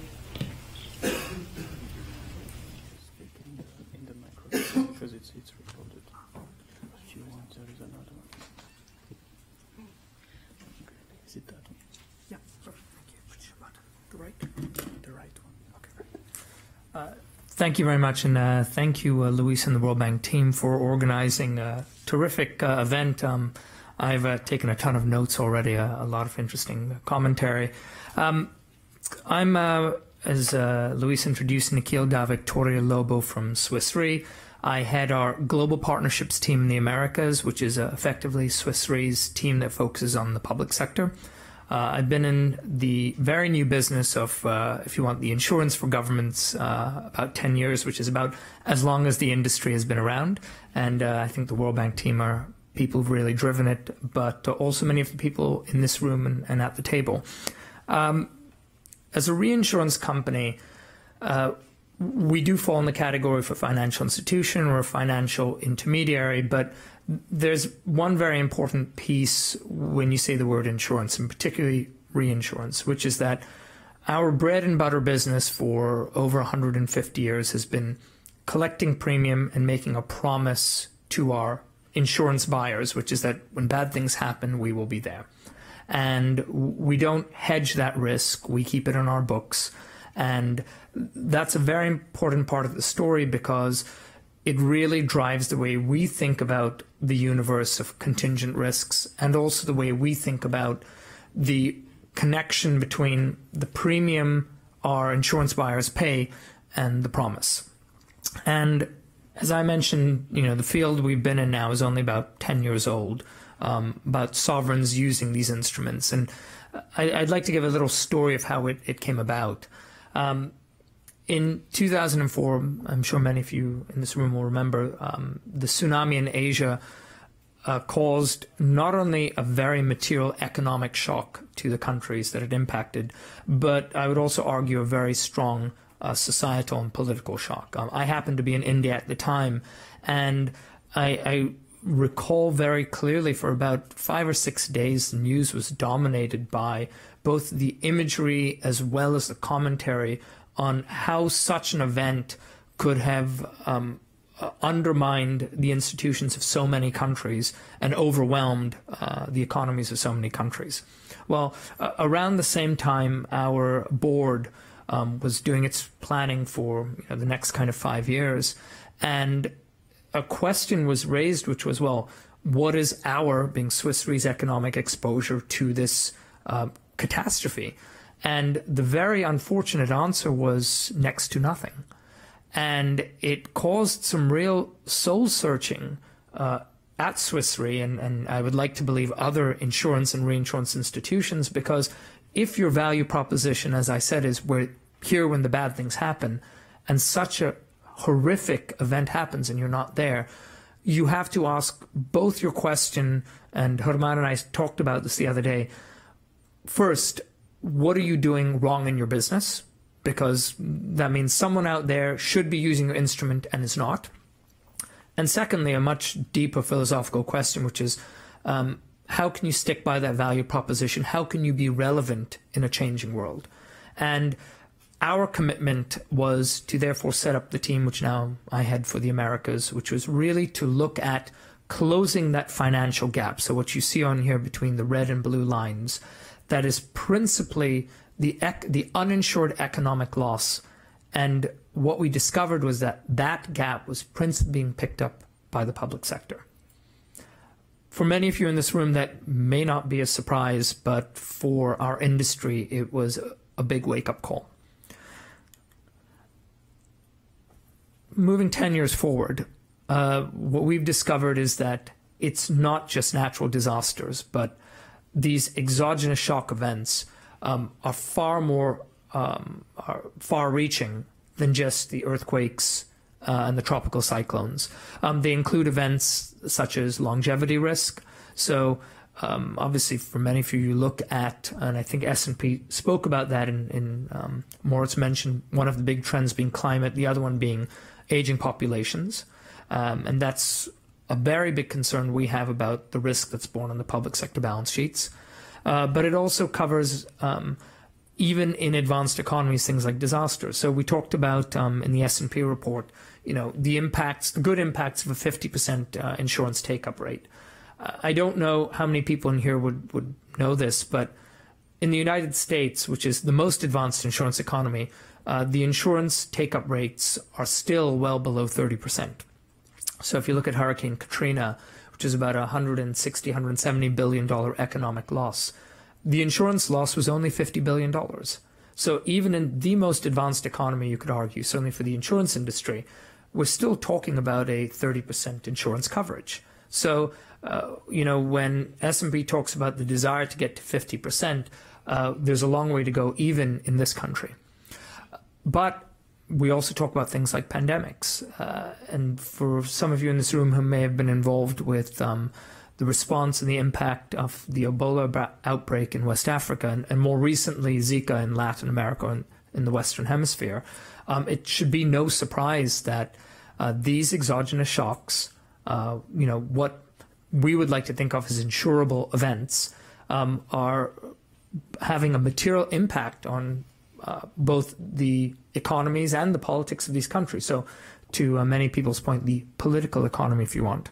Because it's recorded. If you want, there is another one. Is it that one? Yeah, perfect. Thank you. Which button? The right? The right one. Okay, right. Thank you very much, and thank you, Luis and the World Bank team, for organizing a terrific event. I've taken a ton of notes already, a lot of interesting commentary. I'm, as Luis introduced, Nikhil da Victoria Lobo from Swiss Re. I head our global partnerships team in the Americas, which is effectively Swiss Re's team that focuses on the public sector. I've been in the very new business of, if you want, the insurance for governments about 10 years, which is about as long as the industry has been around. And I think the World Bank team are people who've really driven it, but also many of the people in this room and at the table. As a reinsurance company, we do fall in the category of a financial institution or a financial intermediary, but there's one very important piece when you say the word insurance, and particularly reinsurance, which is that our bread and butter business for over 150 years has been collecting premium and making a promise to our insurance buyers, which is that when bad things happen, we will be there. And we don't hedge that risk. We keep it on our books. And that's a very important part of the story because it really drives the way we think about the universe of contingent risks and also the way we think about the connection between the premium our insurance buyers pay and the promise. And as I mentioned, the field we've been in now is only about 10 years old, about sovereigns using these instruments. And I'd like to give a little story of how it came about. In 2004, I'm sure many of you in this room will remember, the tsunami in Asia caused not only a very material economic shock to the countries that it impacted, but I would also argue a very strong societal and political shock. I happened to be in India at the time, and I recall very clearly for about 5 or 6 days, the news was dominated by both the imagery as well as the commentary on how such an event could have undermined the institutions of so many countries and overwhelmed the economies of so many countries. Well, around the same time, our board was doing its planning for the next kind of 5 years, and a question was raised, which was, well, what is our, being Swiss Re's, economic exposure to this catastrophe? And the very unfortunate answer was next to nothing. And it caused some real soul-searching at Swiss Re, and I would like to believe other insurance and reinsurance institutions, because if your value proposition, as I said, is we're here when the bad things happen, and such a horrific event happens and you're not there, you have to ask both your question, and Germán and I talked about this the other day. First, what are you doing wrong in your business? Because that means someone out there should be using your instrument and is not. And secondly, a much deeper philosophical question, which is how can you stick by that value proposition? How can you be relevant in a changing world? And our commitment was to therefore set up the team, which now I head for the Americas, which was really to look at closing that financial gap. So what you see on here between the red and blue lines, that is principally the uninsured economic loss. And what we discovered was that that gap was principally being picked up by the public sector. For many of you in this room, that may not be a surprise, but for our industry, it was a big wake-up call. Moving 10 years forward, what we've discovered is that it's not just natural disasters, but these exogenous shock events are far more far-reaching than just the earthquakes and the tropical cyclones. They include events such as longevity risk. So obviously, for many of you, you look at, and I think S&P spoke about that in Moritz mentioned one of the big trends being climate, the other one being aging populations. And that's a very big concern we have about the risk that's borne on the public sector balance sheets. But it also covers, even in advanced economies, things like disasters. So we talked about in the S&P report, the impacts, the good impacts of a 50% insurance take-up rate. I don't know how many people in here would know this, but in the United States, which is the most advanced insurance economy, the insurance take-up rates are still well below 30%. So if you look at Hurricane Katrina, which is about $160, $170 billion economic loss, the insurance loss was only $50 billion. So even in the most advanced economy, you could argue, certainly for the insurance industry, we're still talking about a 30% insurance coverage. So, when S&P talks about the desire to get to 50%, there's a long way to go even in this country. But we also talk about things like pandemics. And for some of you in this room who may have been involved with the response and the impact of the Ebola outbreak in West Africa, and more recently Zika in Latin America and in the Western Hemisphere, it should be no surprise that these exogenous shocks, what we would like to think of as insurable events, are having a material impact on both the economies and the politics of these countries. So, to many people's point, the political economy, if you want.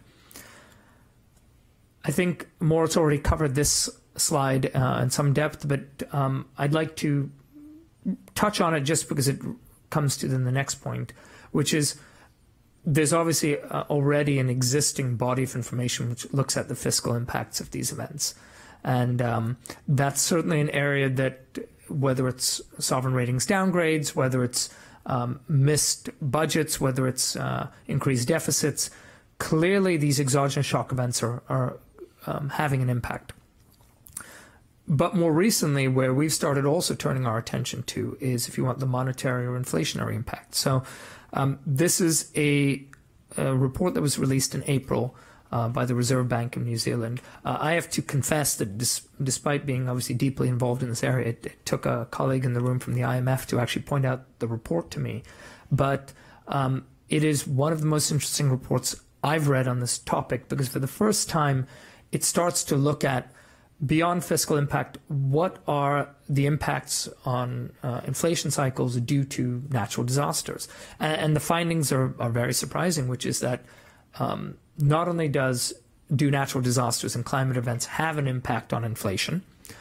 I think Moritz already covered this slide in some depth, but I'd like to touch on it just because it comes to the next point, which is there's obviously already an existing body of information which looks at the fiscal impacts of these events. And that's certainly an area that, whether it's sovereign ratings downgrades, whether it's missed budgets, whether it's increased deficits, clearly these exogenous shock events are having an impact. But more recently, where we've started also turning our attention to is, if you want, the monetary or inflationary impact. So this is a report that was released in April by the Reserve Bank of New Zealand. I have to confess that despite being obviously deeply involved in this area, it took a colleague in the room from the IMF to actually point out the report to me. But it is one of the most interesting reports I've read on this topic, because for the first time, it starts to look at, beyond fiscal impact, what are the impacts on inflation cycles due to natural disasters. And the findings are very surprising, which is that not only do natural disasters and climate events have an impact on inflation,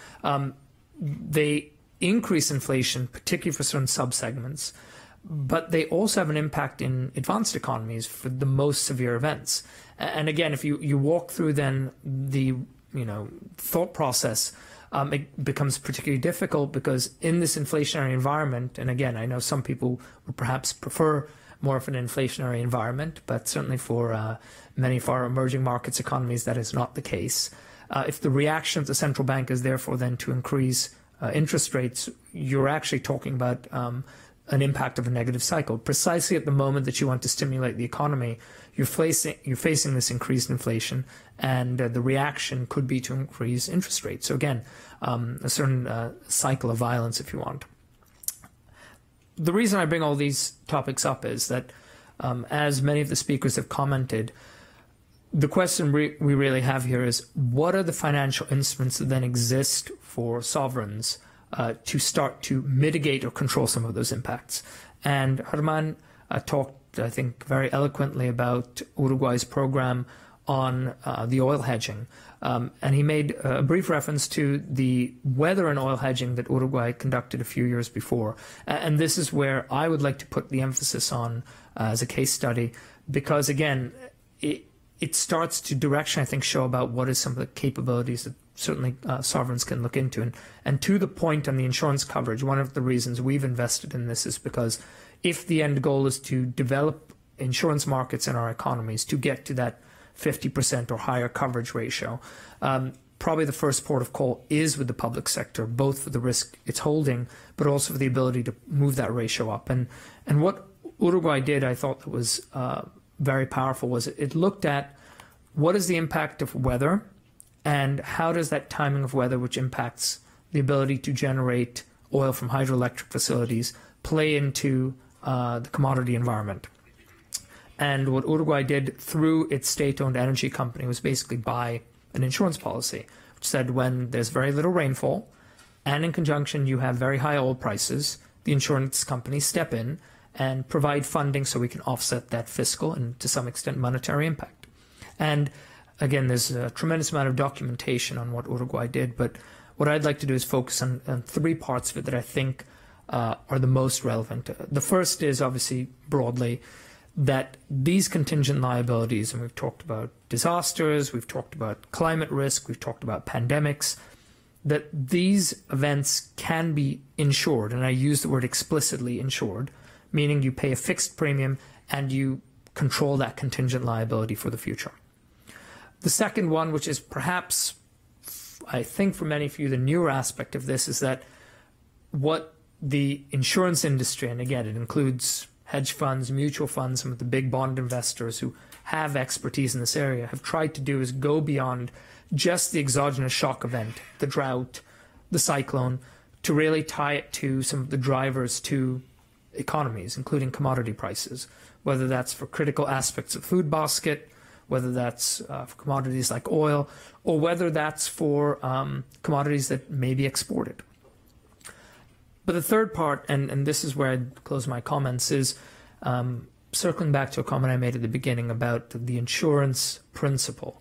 they increase inflation, particularly for certain subsegments, but they also have an impact in advanced economies for the most severe events. And again, if you walk through then the thought process, it becomes particularly difficult, because in this inflationary environment, and again, I know some people would perhaps prefer more of an inflationary environment, but certainly for many of our emerging markets economies, that is not the case. If the reaction of the central bank is therefore then to increase interest rates, you're actually talking about an impact of a negative cycle. Precisely at the moment that you want to stimulate the economy, you're facing this increased inflation, and the reaction could be to increase interest rates. So again, a certain cycle of violence, if you want. The reason I bring all these topics up is that, as many of the speakers have commented, the question we really have here is, what are the financial instruments that then exist for sovereigns to start to mitigate or control some of those impacts? And Herman talked, I think, very eloquently about Uruguay's program on the oil hedging. And he made a brief reference to the weather and oil hedging that Uruguay conducted a few years before. And this is where I would like to put the emphasis on as a case study, because, again, it starts to direction, I think, show about what is some of the capabilities that certainly sovereigns can look into. And to the point on the insurance coverage, one of the reasons we've invested in this is because if the end goal is to develop insurance markets in our economies to get to that 50% or higher coverage ratio, probably the first port of call is with the public sector, both for the risk it's holding, but also for the ability to move that ratio up. And what Uruguay did, I thought, that was very powerful, was it looked at what is the impact of weather, and how does that timing of weather, which impacts the ability to generate oil from hydroelectric facilities, play into the commodity environment. And what Uruguay did through its state-owned energy company was basically buy an insurance policy, which said when there's very little rainfall, and in conjunction you have very high oil prices, the insurance companies step in and provide funding so we can offset that fiscal and, to some extent, monetary impact. And again, there's a tremendous amount of documentation on what Uruguay did, but what I'd like to do is focus on three parts of it that I think are the most relevant. The first is, obviously, broadly, that these contingent liabilities, and we've talked about disasters, we've talked about climate risk, we've talked about pandemics, that these events can be insured, and I use the word explicitly insured, meaning you pay a fixed premium and you control that contingent liability for the future. The second one, which is perhaps, I think for many of you, the newer aspect of this, is that what the insurance industry, and again, it includes hedge funds, mutual funds, some of the big bond investors who have expertise in this area, have tried to do is go beyond just the exogenous shock event, the drought, the cyclone, to really tie it to some of the drivers to economies, including commodity prices, whether that's for critical aspects of food basket, whether that's for commodities like oil, or whether that's for commodities that may be exported. But the third part, and this is where I'd close my comments, is circling back to a comment I made at the beginning about the insurance principle.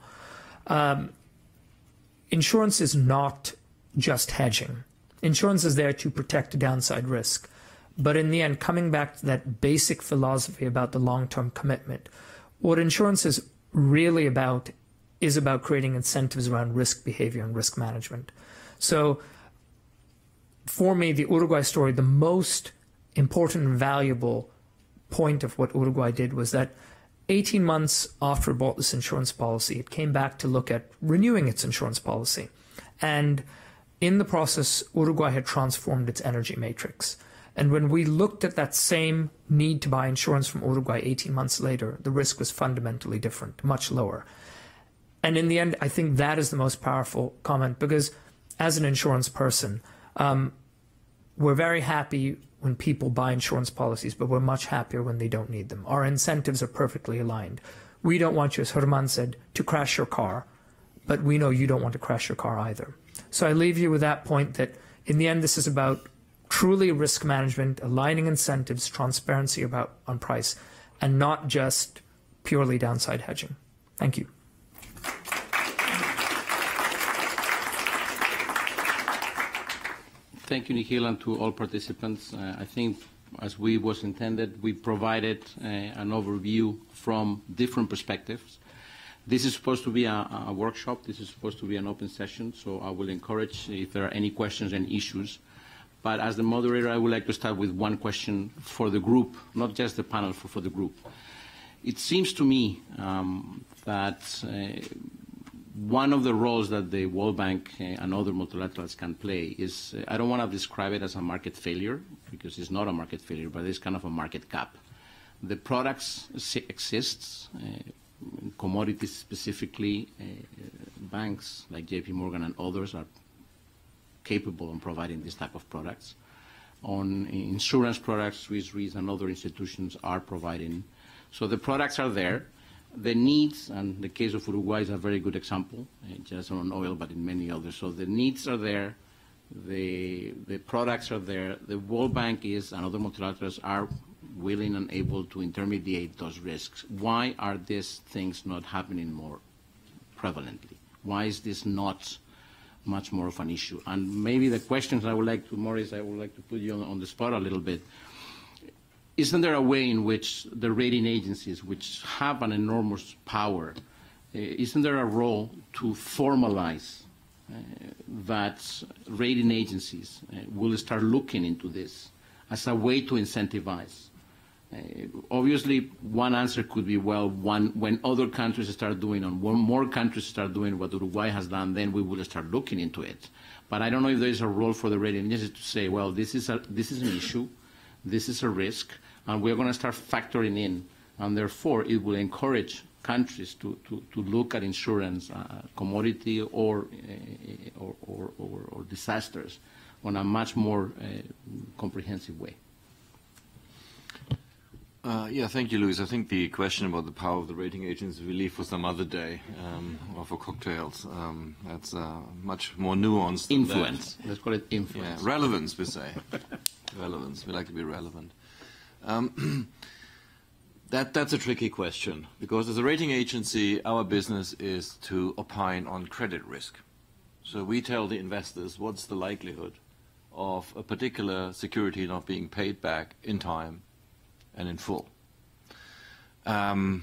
Insurance is not just hedging. Insurance is there to protect a downside risk. But in the end, coming back to that basic philosophy about the long-term commitment, what insurance is really about is about creating incentives around risk behavior and risk management. So for me, the Uruguay story, the most important and valuable point of what Uruguay did was that 18 months after it bought this insurance policy, it came back to look at renewing its insurance policy. And in the process, Uruguay had transformed its energy matrix. And when we looked at that same need to buy insurance from Uruguay 18 months later, the risk was fundamentally different, much lower. And in the end, I think that is the most powerful comment, because as an insurance person, we're very happy when people buy insurance policies, but we're much happier when they don't need them. Our incentives are perfectly aligned. We don't want you, as Herman said, to crash your car, but we know you don't want to crash your car either. So I leave you with that point that in the end, this is about truly risk management, aligning incentives, transparency on price, and not just purely downside hedging. Thank you. Thank you, Nikhil, and to all participants. I think, as we was intended, we provided an overview from different perspectives. This is supposed to be a workshop. This is supposed to be an open session, so I will encourage if there are any questions and issues. But as the moderator, I would like to start with one question for the group, not just the panel, for the group. It seems to me that one of the roles that the World Bank and other multilaterals can play is, I don't want to describe it as a market failure, because it's not a market failure, but it's kind of a market gap. The products exist, commodities specifically, banks like JP Morgan and others are capable of providing this type of products. On insurance products, Swiss Re and other institutions are providing. So the products are there. The needs, and the case of Uruguay is a very good example, just on oil, but in many others. So the needs are there. The products are there. The World Bank is, and other multilaterals are willing and able to intermediate those risks. Why are these things not happening more prevalently? Why is this not much more of an issue? And maybe the questions I would like to, Maurice, I would like to put you on the spot a little bit. Isn't there a way in which the rating agencies, which have an enormous power, isn't there a role to formalize that rating agencies will start looking into this as a way to incentivize? Obviously, one answer could be, well, when other countries start doing, and when more countries start doing what Uruguay has done, then we will start looking into it. But I don't know if there is a role for the rating agencies to say, well, this is an issue, this is a risk, and we're going to start factoring in, and therefore it will encourage countries to look at insurance, commodity or disasters on a much more comprehensive way. Yeah, thank you, Luis. I think the question about the power of the rating agencies we leave for some other day, or for cocktails. That's much more nuanced. Influence. Let's call it influence. Yeah, relevance, we say. Relevance. We like to be relevant. That's a tricky question, because as a rating agency, our business is to opine on credit risk. So we tell the investors what's the likelihood of a particular security not being paid back in time and in full. And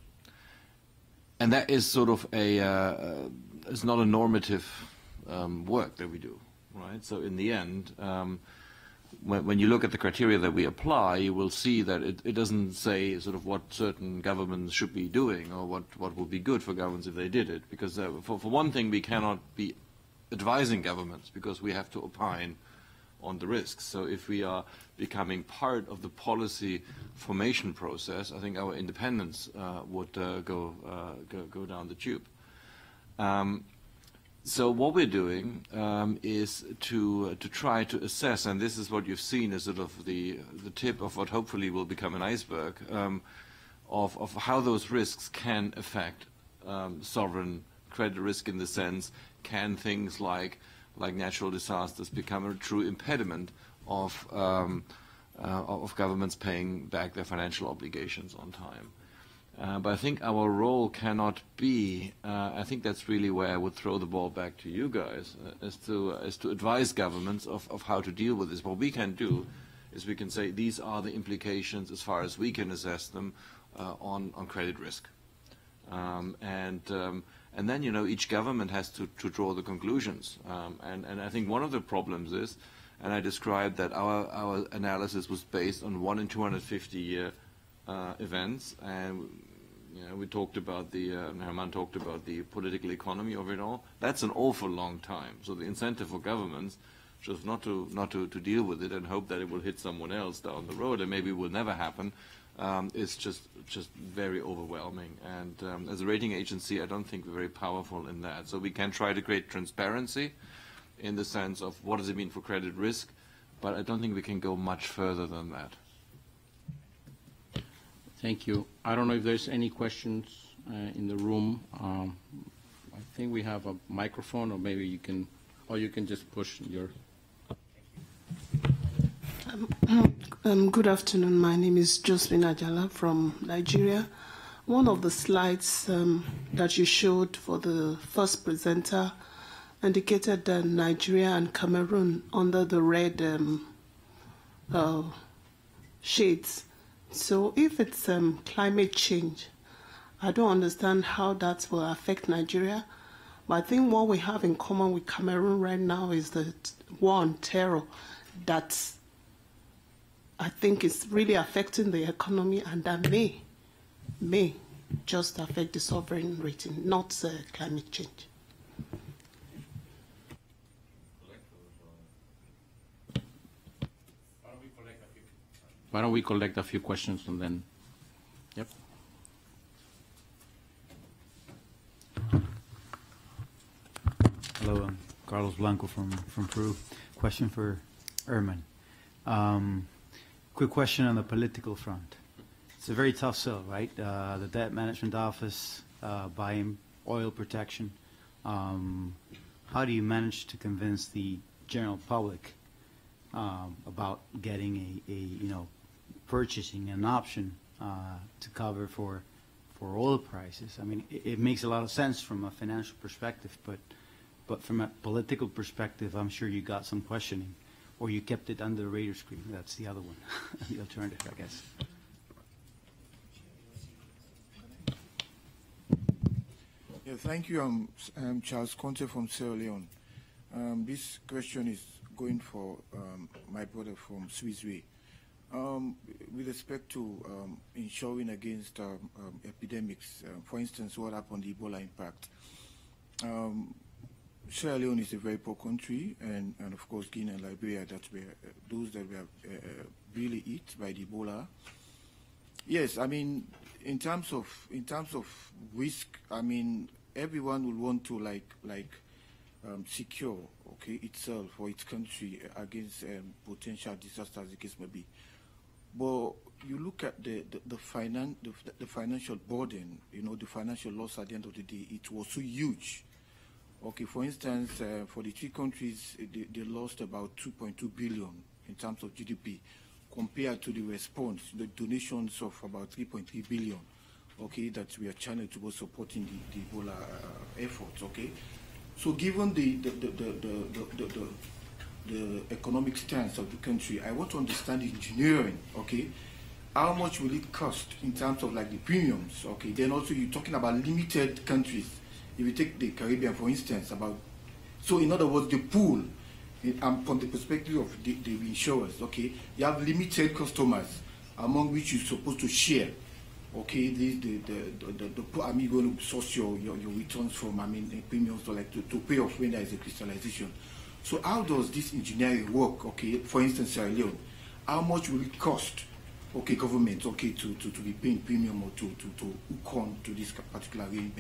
that is sort of it's not a normative work that we do, right? So in the end, when you look at the criteria that we apply, you will see that it doesn't say sort of what certain governments should be doing or what would be good for governments if they did it. Because for one thing, we cannot be advising governments because we have to opine on the risks. So if we are becoming part of the policy formation process, I think our independence would go down the tube. So what we're doing is to try to assess, and this is what you've seen as sort of the tip of what hopefully will become an iceberg, of how those risks can affect sovereign credit risk, in the sense, can things like natural disasters become a true impediment of governments paying back their financial obligations on time. But I think our role cannot be, I think that's really where I would throw the ball back to you guys, as to advise governments of how to deal with this. What we can do is we can say these are the implications as far as we can assess them on credit risk. And then, you know, each government has to draw the conclusions. And I think one of the problems is, and I described that our analysis was based on 1 in 250 year events, and you know, we talked about Herman talked about the political economy of it all. That's an awful long time. So the incentive for governments just not to deal with it and hope that it will hit someone else down the road and maybe it will never happen, is just very overwhelming. And as a rating agency, I don't think we're very powerful in that. So we can try to create transparency in the sense of what does it mean for credit risk, but I don't think we can go much further than that. Thank you. I don't know if there's any questions in the room. I think we have a microphone, or maybe you can just push your. Good afternoon. My name is Josephine Ajala from Nigeria. One of the slides that you showed for the first presenter indicated that Nigeria and Cameroon under the red shades. So if it's climate change, I don't understand how that will affect Nigeria. But I think what we have in common with Cameroon right now is the war on terror that I think is really affecting the economy, and that may just affect the sovereign rating, not climate change. Why don't we collect a few questions and then, yep. Hello, I'm Carlos Blanco from Peru. Question for Herman. Quick question on the political front. It's a very tough sell, right? The Debt Management Office buying oil protection. How do you manage to convince the general public about getting a purchasing an option to cover for oil prices? I mean, it makes a lot of sense from a financial perspective, but from a political perspective, I'm sure you got some questioning, or you kept it under the radar screen. That's the other one, the alternative, I guess. Yeah, thank you. I'm Charles Conte from Sierra Leone. This question is going for my brother from Swiss Re. With respect to insuring against epidemics, for instance, what happened, the Ebola impact. Sierra Leone is a very poor country, and of course Guinea and Liberia, that were those that were really hit by the Ebola. Yes, I mean, in terms of risk, I mean, everyone will want to secure, okay, itself or its country against potential disasters, as the case may be. But you look at the financial burden, you know, the financial loss at the end of the day, it was so huge. Okay, for instance, for the 3 countries, they lost about 2.2 billion in terms of GDP, compared to the response, the donations of about 3.3 billion, okay, that we are channeled towards supporting the Ebola efforts, okay. So given the economic stance of the country, I want to understand engineering, okay. How much will it cost in terms of like the premiums, okay? Then also you're talking about limited countries. If you take the Caribbean, for instance, so in other words, the pool, from the perspective of the insurers, okay, you have limited customers among which you're supposed to share, okay, I mean, you're going to source your returns from, I mean, premiums to pay off when there is a crystallization. So how does this engineering work, okay? For instance, Sierra Leone, how much will it cost, okay, government, okay, to be paying premium or to hook on to this particular arrangement?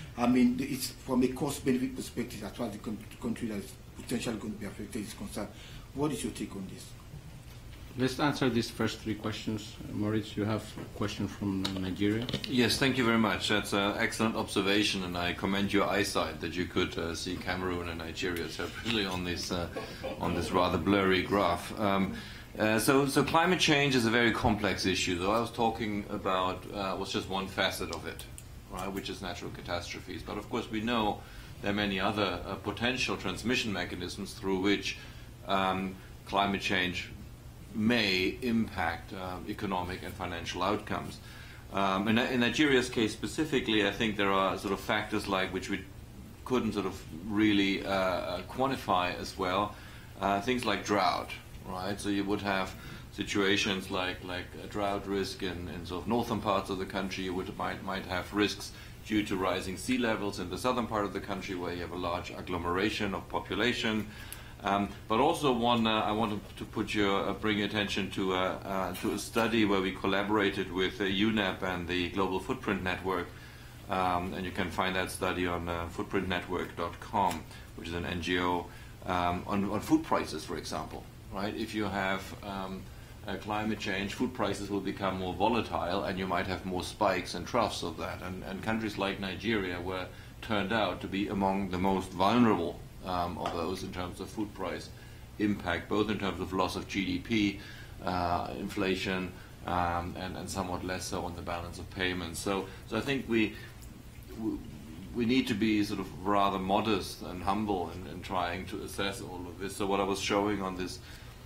I mean, it's from a cost-benefit perspective, as far as the country that is potentially going to be affected is concerned. What is your take on this? Let's answer these first three questions. Moritz, you have a question from Nigeria. Yes, thank you very much. That's an excellent observation, and I commend your eyesight that you could see Cameroon and Nigeria separately on this rather blurry graph. So climate change is a very complex issue. Though I was talking about was just one facet of it, right, which is natural catastrophes. But of course, we know there are many other potential transmission mechanisms through which climate change may impact economic and financial outcomes. In Nigeria's case specifically, I think there are sort of factors like which we couldn't sort of really quantify as well. Things like drought, right? So you would have situations like a drought risk in sort of northern parts of the country. You might have risks due to rising sea levels in the southern part of the country where you have a large agglomeration of population. But also I wanted to bring attention to a study where we collaborated with UNEP and the Global Footprint Network, and you can find that study on footprintnetwork.com, which is an NGO, on food prices, for example. Right? If you have climate change, food prices will become more volatile, and you might have more spikes and troughs of that. And countries like Nigeria were turned out to be among the most vulnerable of those in terms of food price impact, both in terms of loss of GDP, inflation, and somewhat less so on the balance of payments. So I think we need to be sort of rather modest and humble in trying to assess all of this. So what I was showing on this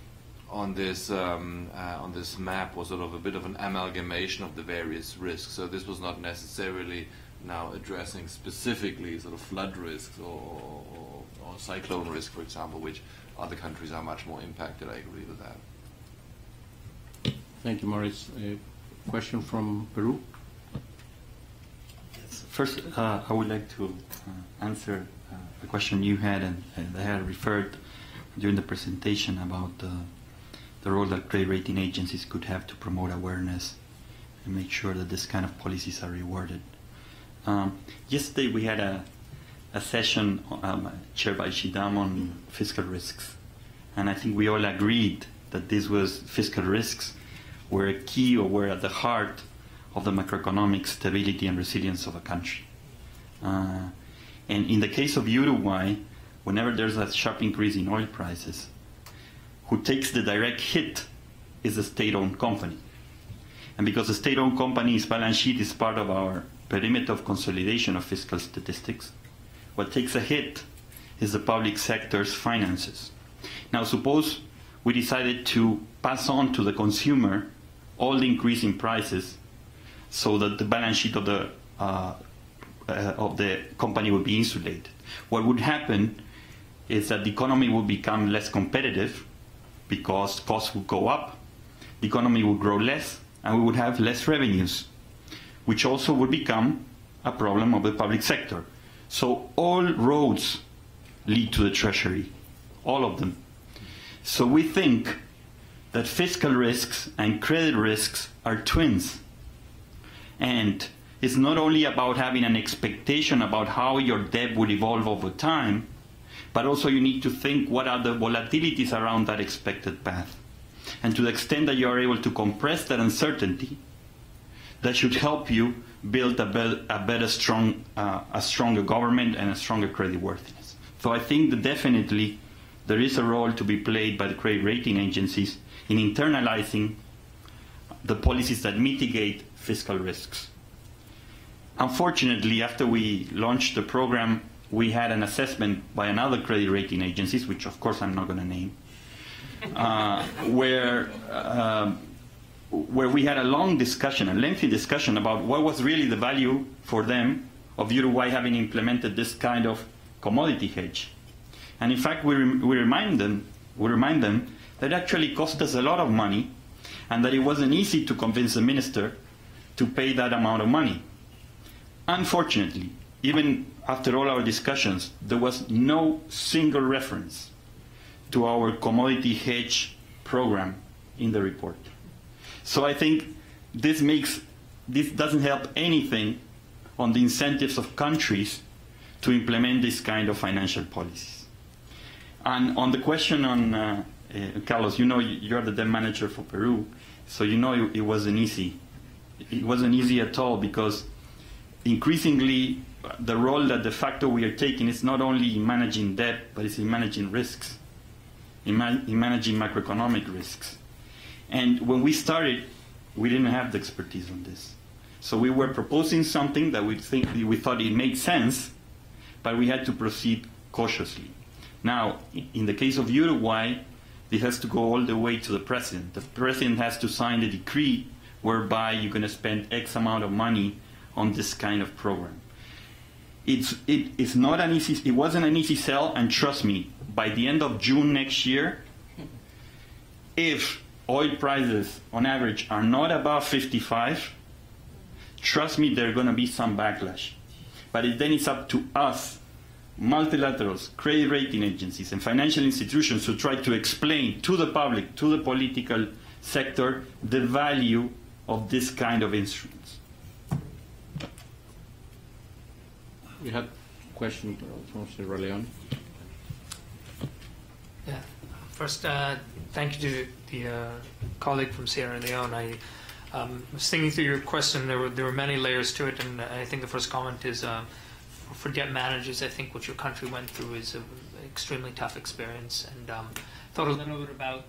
map was sort of a bit of an amalgamation of the various risks. So this was not necessarily now addressing specifically sort of flood risks or cyclone risk, for example, which other countries are much more impacted. I agree with that. Thank you, Maurice. A question from Peru. Yes. First, I would like to answer a question you had and I had referred during the presentation about the role that credit rating agencies could have to promote awareness and make sure that this kind of policies are rewarded. Yesterday we had a session chaired by Shidam on fiscal risks, and I think we all agreed that fiscal risks were a key or were at the heart of the macroeconomic stability and resilience of a country. And in the case of Uruguay, whenever there's a sharp increase in oil prices, who takes the direct hit is the state-owned company. And because the state-owned company's balance sheet is part of our perimeter of consolidation of fiscal statistics, what takes a hit is the public sector's finances. Now suppose we decided to pass on to the consumer all the increase in prices so that the balance sheet of the company would be insulated. What would happen is that the economy would become less competitive because costs would go up, the economy would grow less, and we would have less revenues, which also would become a problem of the public sector. So all roads lead to the Treasury, all of them. So we think that fiscal risks and credit risks are twins. And it's not only about having an expectation about how your debt would evolve over time, but also you need to think what are the volatilities around that expected path. And to the extent that you are able to compress that uncertainty, that should help you build a stronger government and a stronger creditworthiness. So I think that definitely there is a role to be played by the credit rating agencies in internalizing the policies that mitigate fiscal risks. Unfortunately, after we launched the program, we had an assessment by another credit rating agencies, which of course I'm not going to name, where we had a long discussion, a lengthy discussion about what was really the value for them of Uruguay having implemented this kind of commodity hedge. And in fact, we remind them that it actually cost us a lot of money and that it wasn't easy to convince the minister to pay that amount of money. Unfortunately, even after all our discussions, there was no single reference to our commodity hedge program in the report. So I think this doesn't help anything on the incentives of countries to implement this kind of financial policies. And on the question on, Carlos, you know you're the debt manager for Peru, so you know it wasn't easy. It wasn't easy at all, because increasingly the role that de facto we are taking is not only in managing debt, but it's in managing risks, in managing macroeconomic risks. And when we started, we didn't have the expertise on this. So we were proposing something that we thought it made sense, but we had to proceed cautiously. Now, in the case of Uruguay, it has to go all the way to the president. The president has to sign the decree whereby you're going to spend X amount of money on this kind of program. It's not an easy. It wasn't an easy sell, and trust me, by the end of June next year, if oil prices on average are not above 55, trust me, there's going to be some backlash. But then it's up to us, multilaterals, credit rating agencies, and financial institutions, to try to explain to the public, to the political sector, the value of this kind of instruments. We had a question from Sierra Leone. Yeah. First, thank you to the colleague from Sierra Leone. I was thinking through your question. There were many layers to it, and I think the first comment is for debt managers. I think what your country went through is an extremely tough experience, and thought a little bit about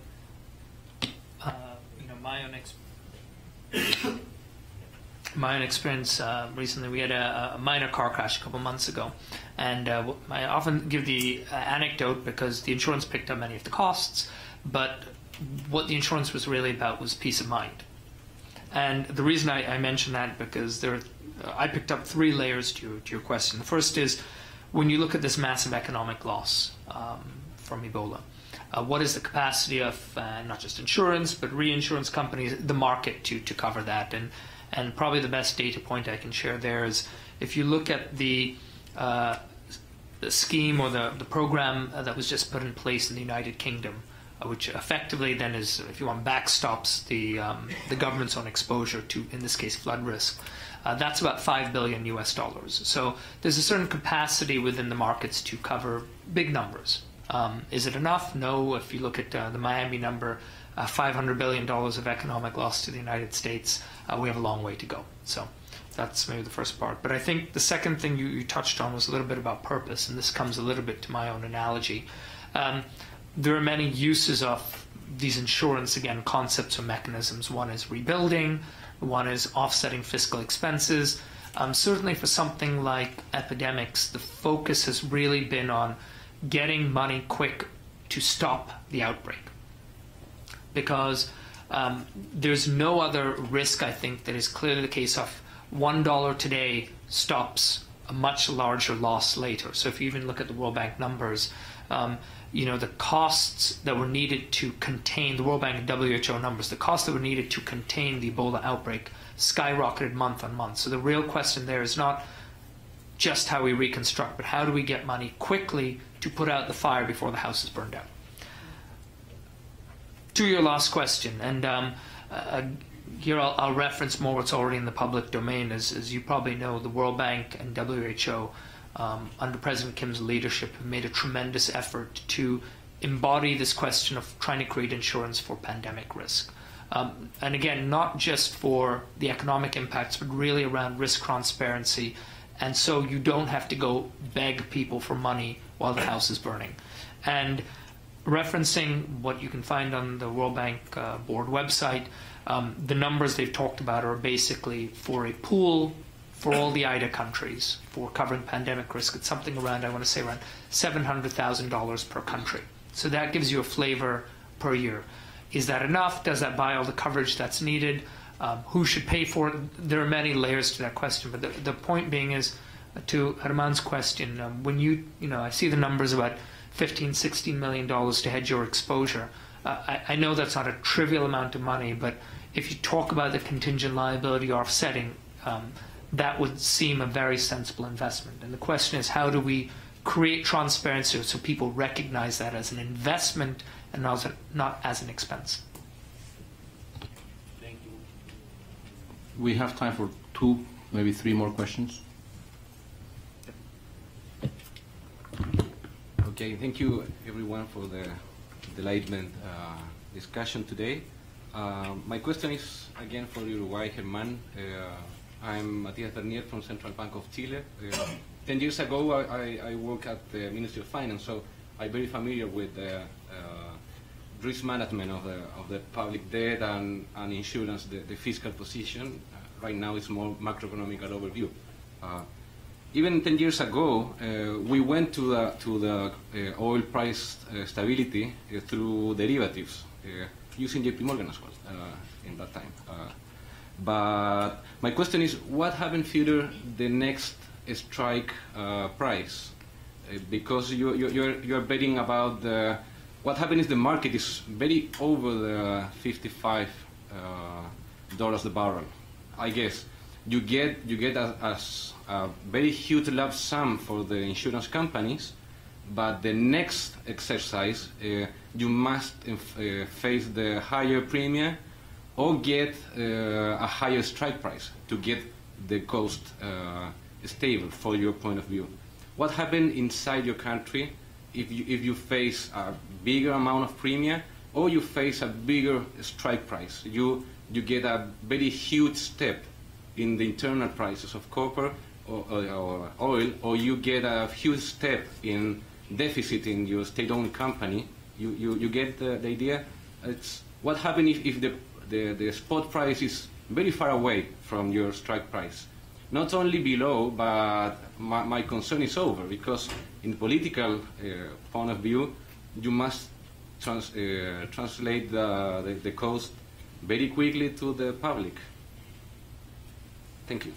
my own experience recently. We had a minor car crash a couple months ago, and I often give the anecdote because the insurance picked up many of the costs, but what the insurance was really about was peace of mind. And the reason I mention that, because I picked up three layers to your question. The first is, when you look at this massive economic loss from Ebola, what is the capacity of not just insurance but reinsurance companies, the market to cover that? And probably the best data point I can share there is, if you look at the scheme or the program that was just put in place in the United Kingdom, which effectively then is, if you want, backstops the government's own exposure to, in this case, flood risk. That's about $5 billion US. So there's a certain capacity within the markets to cover big numbers. Is it enough? No. If you look at the Miami number, $500 billion of economic loss to the United States, we have a long way to go. So that's maybe the first part. But I think the second thing you touched on was a little bit about purpose, and this comes a little bit to my own analogy. There are many uses of these insurance, again, concepts or mechanisms. One is rebuilding, one is offsetting fiscal expenses. Certainly for something like epidemics, the focus has really been on getting money quick to stop the outbreak. Because there's no other risk, I think, that is clearly the case of $1 today stops a much larger loss later. So if you even look at the World Bank numbers, the costs that were needed to contain, the World Bank and WHO numbers, the costs that were needed to contain the Ebola outbreak skyrocketed month on month. So the real question there is not just how we reconstruct, but how do we get money quickly to put out the fire before the house is burned out. To your last question, and here I'll reference more what's already in the public domain. As you probably know, the World Bank and WHO, under President Kim's leadership, have made a tremendous effort to embody this question of trying to create insurance for pandemic risk. And again, not just for the economic impacts, but really around risk transparency. And so you don't have to go beg people for money while the house is burning. And referencing what you can find on the World Bank board website, the numbers they've talked about are basically for a pool for all the IDA countries for covering pandemic risk. It's something around, I want to say, around $700,000 per country. So that gives you a flavor per year. Is that enough? Does that buy all the coverage that's needed? Who should pay for it? There are many layers to that question, but the point being is, to Herman's question, when I see the numbers about $15, $16 million to hedge your exposure. I know that's not a trivial amount of money, but if you talk about the contingent liability offsetting, that would seem a very sensible investment. And the question is, how do we create transparency so people recognize that as an investment and not as an expense? Thank you. We have time for 2, maybe 3 more questions. Okay, thank you everyone for the enlightenment discussion today. My question is again for Uruguay, Germán. I'm Matías Bernier from Central Bank of Chile. 10 years ago, I worked at the Ministry of Finance, so I'm very familiar with the risk management of the public debt and insurance, the fiscal position. Right now, it's more macroeconomic overview. Even 10 years ago, we went to the oil price stability through derivatives, using JP Morgan as well in that time. But my question is, what happened further the next strike price? Because you're betting about what happened is the market is very over the $55 the barrel. I guess you get a very huge lump sum for the insurance companies, but the next exercise you must face the higher premium or get a higher strike price to get the cost stable for your point of view. What happened inside your country if you face a bigger amount of premium or you face a bigger strike price? You get a very huge step in the internal prices of copper or oil, or you get a huge step in deficit in your state-owned company. You get the idea? It's what happens if the spot price is very far away from your strike price? Not only below, but my concern is over, because in political point of view, you must translate the cost very quickly to the public. Thank you.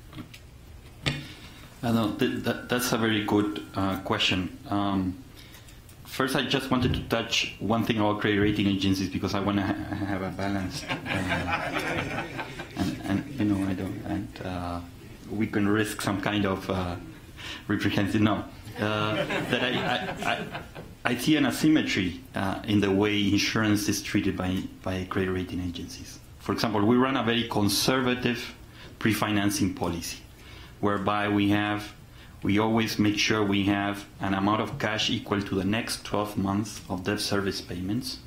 No, that's a very good question. First, I just wanted to touch one thing about credit rating agencies, because I want to have a balance, and you know, I don't, and we can risk some kind of reprehensive. No, that I see an asymmetry in the way insurance is treated by credit rating agencies. For example, we run a very conservative pre-financing policy, whereby we always make sure we have an amount of cash equal to the next 12 months of debt service payments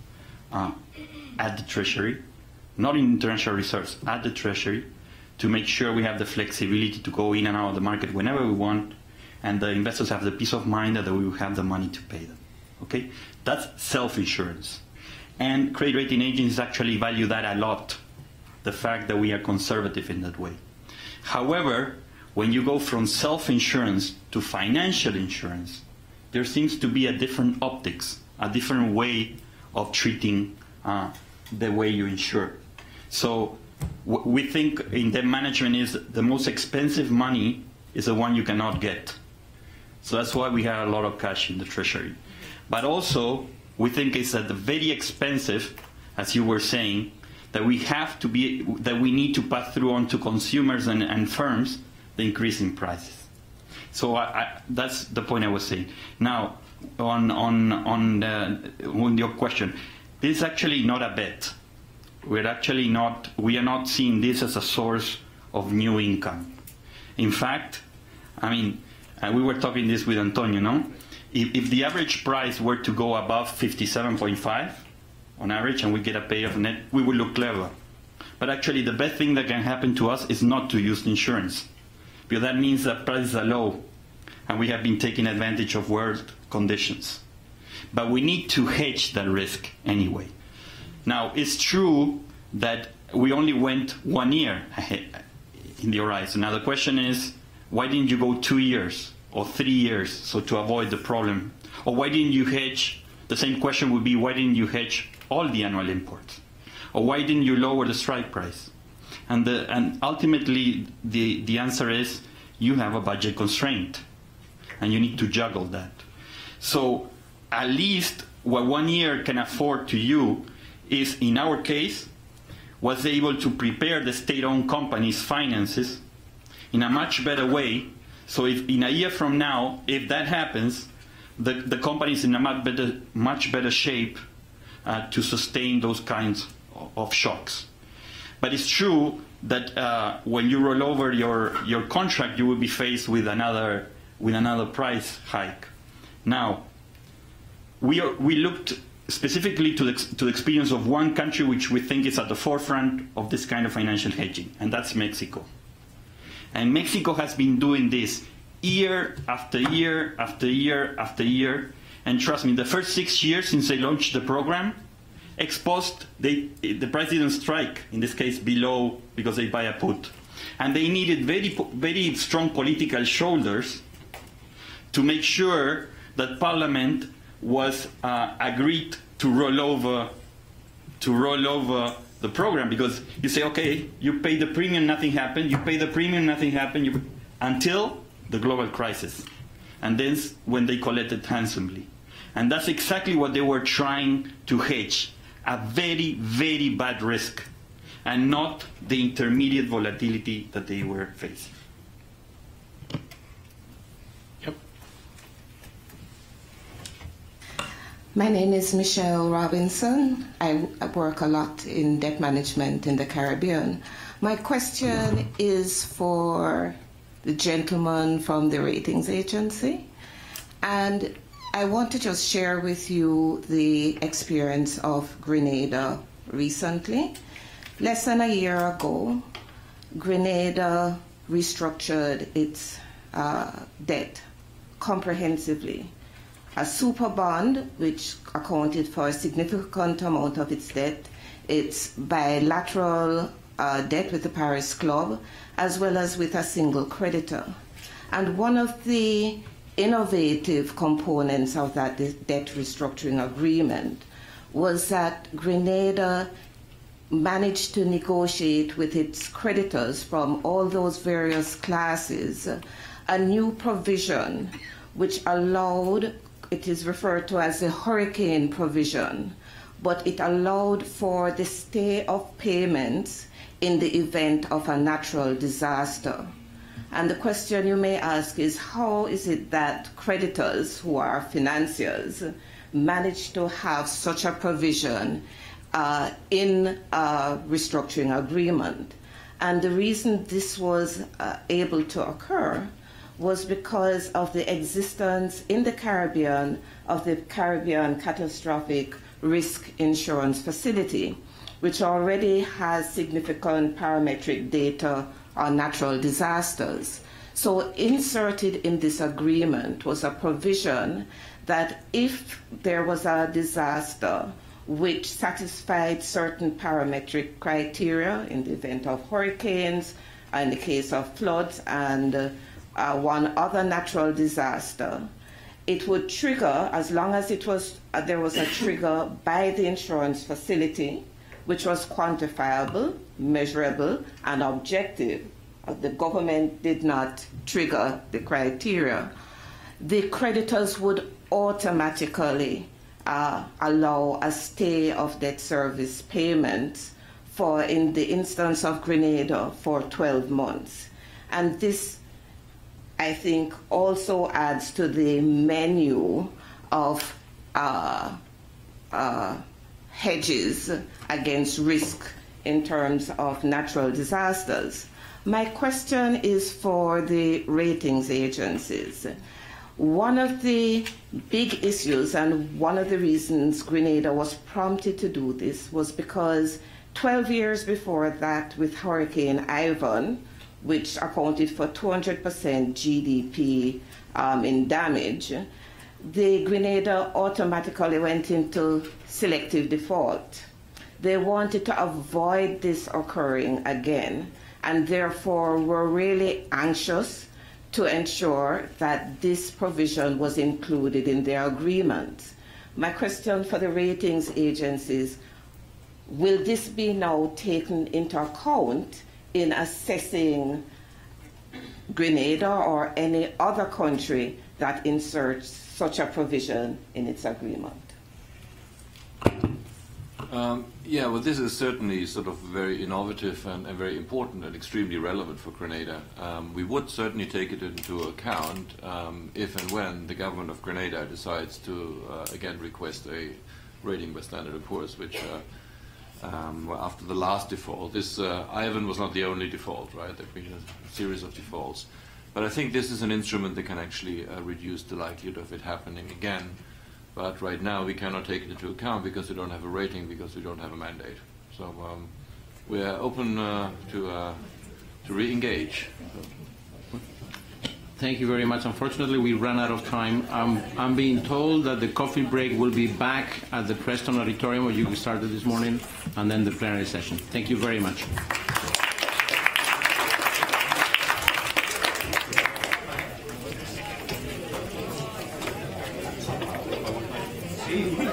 at the Treasury, not in international reserves, at the Treasury, to make sure we have the flexibility to go in and out of the market whenever we want, and the investors have the peace of mind that we will have the money to pay them. Okay, that's self-insurance. And credit rating agencies actually value that a lot, the fact that we are conservative in that way. However, when you go from self-insurance to financial insurance, there seems to be a different optics, a different way of treating the way you insure. So we think in debt management is the most expensive money is the one you cannot get. So that's why we have a lot of cash in the Treasury. But also, we think it's that the very expensive, as you were saying, that we need to pass through on to consumers and firms the increase in prices. So that's the point I was saying. Now, on your question, this is actually not a bet. We are not seeing this as a source of new income. In fact, I mean, we were talking this with Antonio, no? If the average price were to go above 57.5 on average, and we get a payoff net, we will look clever. But actually, the best thing that can happen to us is not to use insurance, because that means that prices are low, and we have been taking advantage of world conditions. But we need to hedge that risk anyway. Now, it's true that we only went 1 year ahead in the horizon. Now, the question is, why didn't you go 2 years or 3 years, so to avoid the problem? Or why didn't you hedge? The same question would be, why didn't you hedge all the annual imports? Or why didn't you lower the strike price? And ultimately, the answer is, you have a budget constraint, and you need to juggle that. So at least what 1 year can afford to you is, in our case, was able to prepare the state-owned company's finances in a much better way. So if in a year from now, if that happens, the company is in a much better shape to sustain those kinds of shocks. But it's true that when you roll over your contract, you will be faced with another price hike. Now, we looked specifically to the experience of one country which we think is at the forefront of this kind of financial hedging, and that's Mexico. And Mexico has been doing this year after year after year after year. And trust me, the first 6 years since they launched the program, ex post, the price didn't strike, in this case below, because they buy a put. And they needed very strong political shoulders to make sure that Parliament was agreed to roll over the program, because you say, okay, you pay the premium, nothing happened. You pay the premium, nothing happened, until the global crisis, and then when they collected handsomely. And that's exactly what they were trying to hedge, a very, very bad risk, and not the intermediate volatility that they were facing. Yep. My name is Michelle Robinson. I work a lot in debt management in the Caribbean. My question is for the gentleman from the ratings agency. And I want to just share with you the experience of Grenada recently. Less than a year ago, Grenada restructured its debt comprehensively. A super bond, which accounted for a significant amount of its debt, its bilateral debt with the Paris Club, as well as with a single creditor. And one of the innovative components of that debt restructuring agreement was that Grenada managed to negotiate with its creditors from all those various classes a new provision which allowed, it is referred to as the hurricane provision, but it allowed for the stay of payments in the event of a natural disaster. And the question you may ask is, how is it that creditors, who are financiers, manage to have such a provision in a restructuring agreement? And the reason this was able to occur was because of the existence in the Caribbean of the Caribbean Catastrophic Risk Insurance Facility, which already has significant parametric data on natural disasters. So inserted in this agreement was a provision that if there was a disaster which satisfied certain parametric criteria in the event of hurricanes, in the case of floods, and one other natural disaster, it would trigger, as long as it was there was a trigger by the insurance facility, which was quantifiable, measurable, and objective. The government did not trigger the criteria. The creditors would automatically allow a stay of debt service payments for, in the instance of Grenada, for 12 months. And this, I think, also adds to the menu of hedges against risk in terms of natural disasters. My question is for the ratings agencies. One of the big issues, and one of the reasons Grenada was prompted to do this, was because 12 years before that, with Hurricane Ivan, which accounted for 200% GDP in damage, the Grenada automatically went into selective default. They wanted to avoid this occurring again, and therefore were really anxious to ensure that this provision was included in their agreement. My question for the ratings agencies, will this be now taken into account in assessing Grenada or any other country that inserts such a provision in its agreement? Yeah, well, this is certainly sort of very innovative and very important and extremely relevant for Grenada. We would certainly take it into account if and when the government of Grenada decides to, again, request a rating by Standard & Poor's, which well, after the last default, this Ivan was not the only default, right? There have been a series of defaults. But I think this is an instrument that can actually reduce the likelihood of it happening again But right now we cannot take it into account because we don't have a rating, because we don't have a mandate. So we are open to re-engage. Thank you very much. Unfortunately, we ran out of time. I'm being told that the coffee break will be back at the Preston Auditorium where you started this morning, and then the plenary session. Thank you very much. Sí.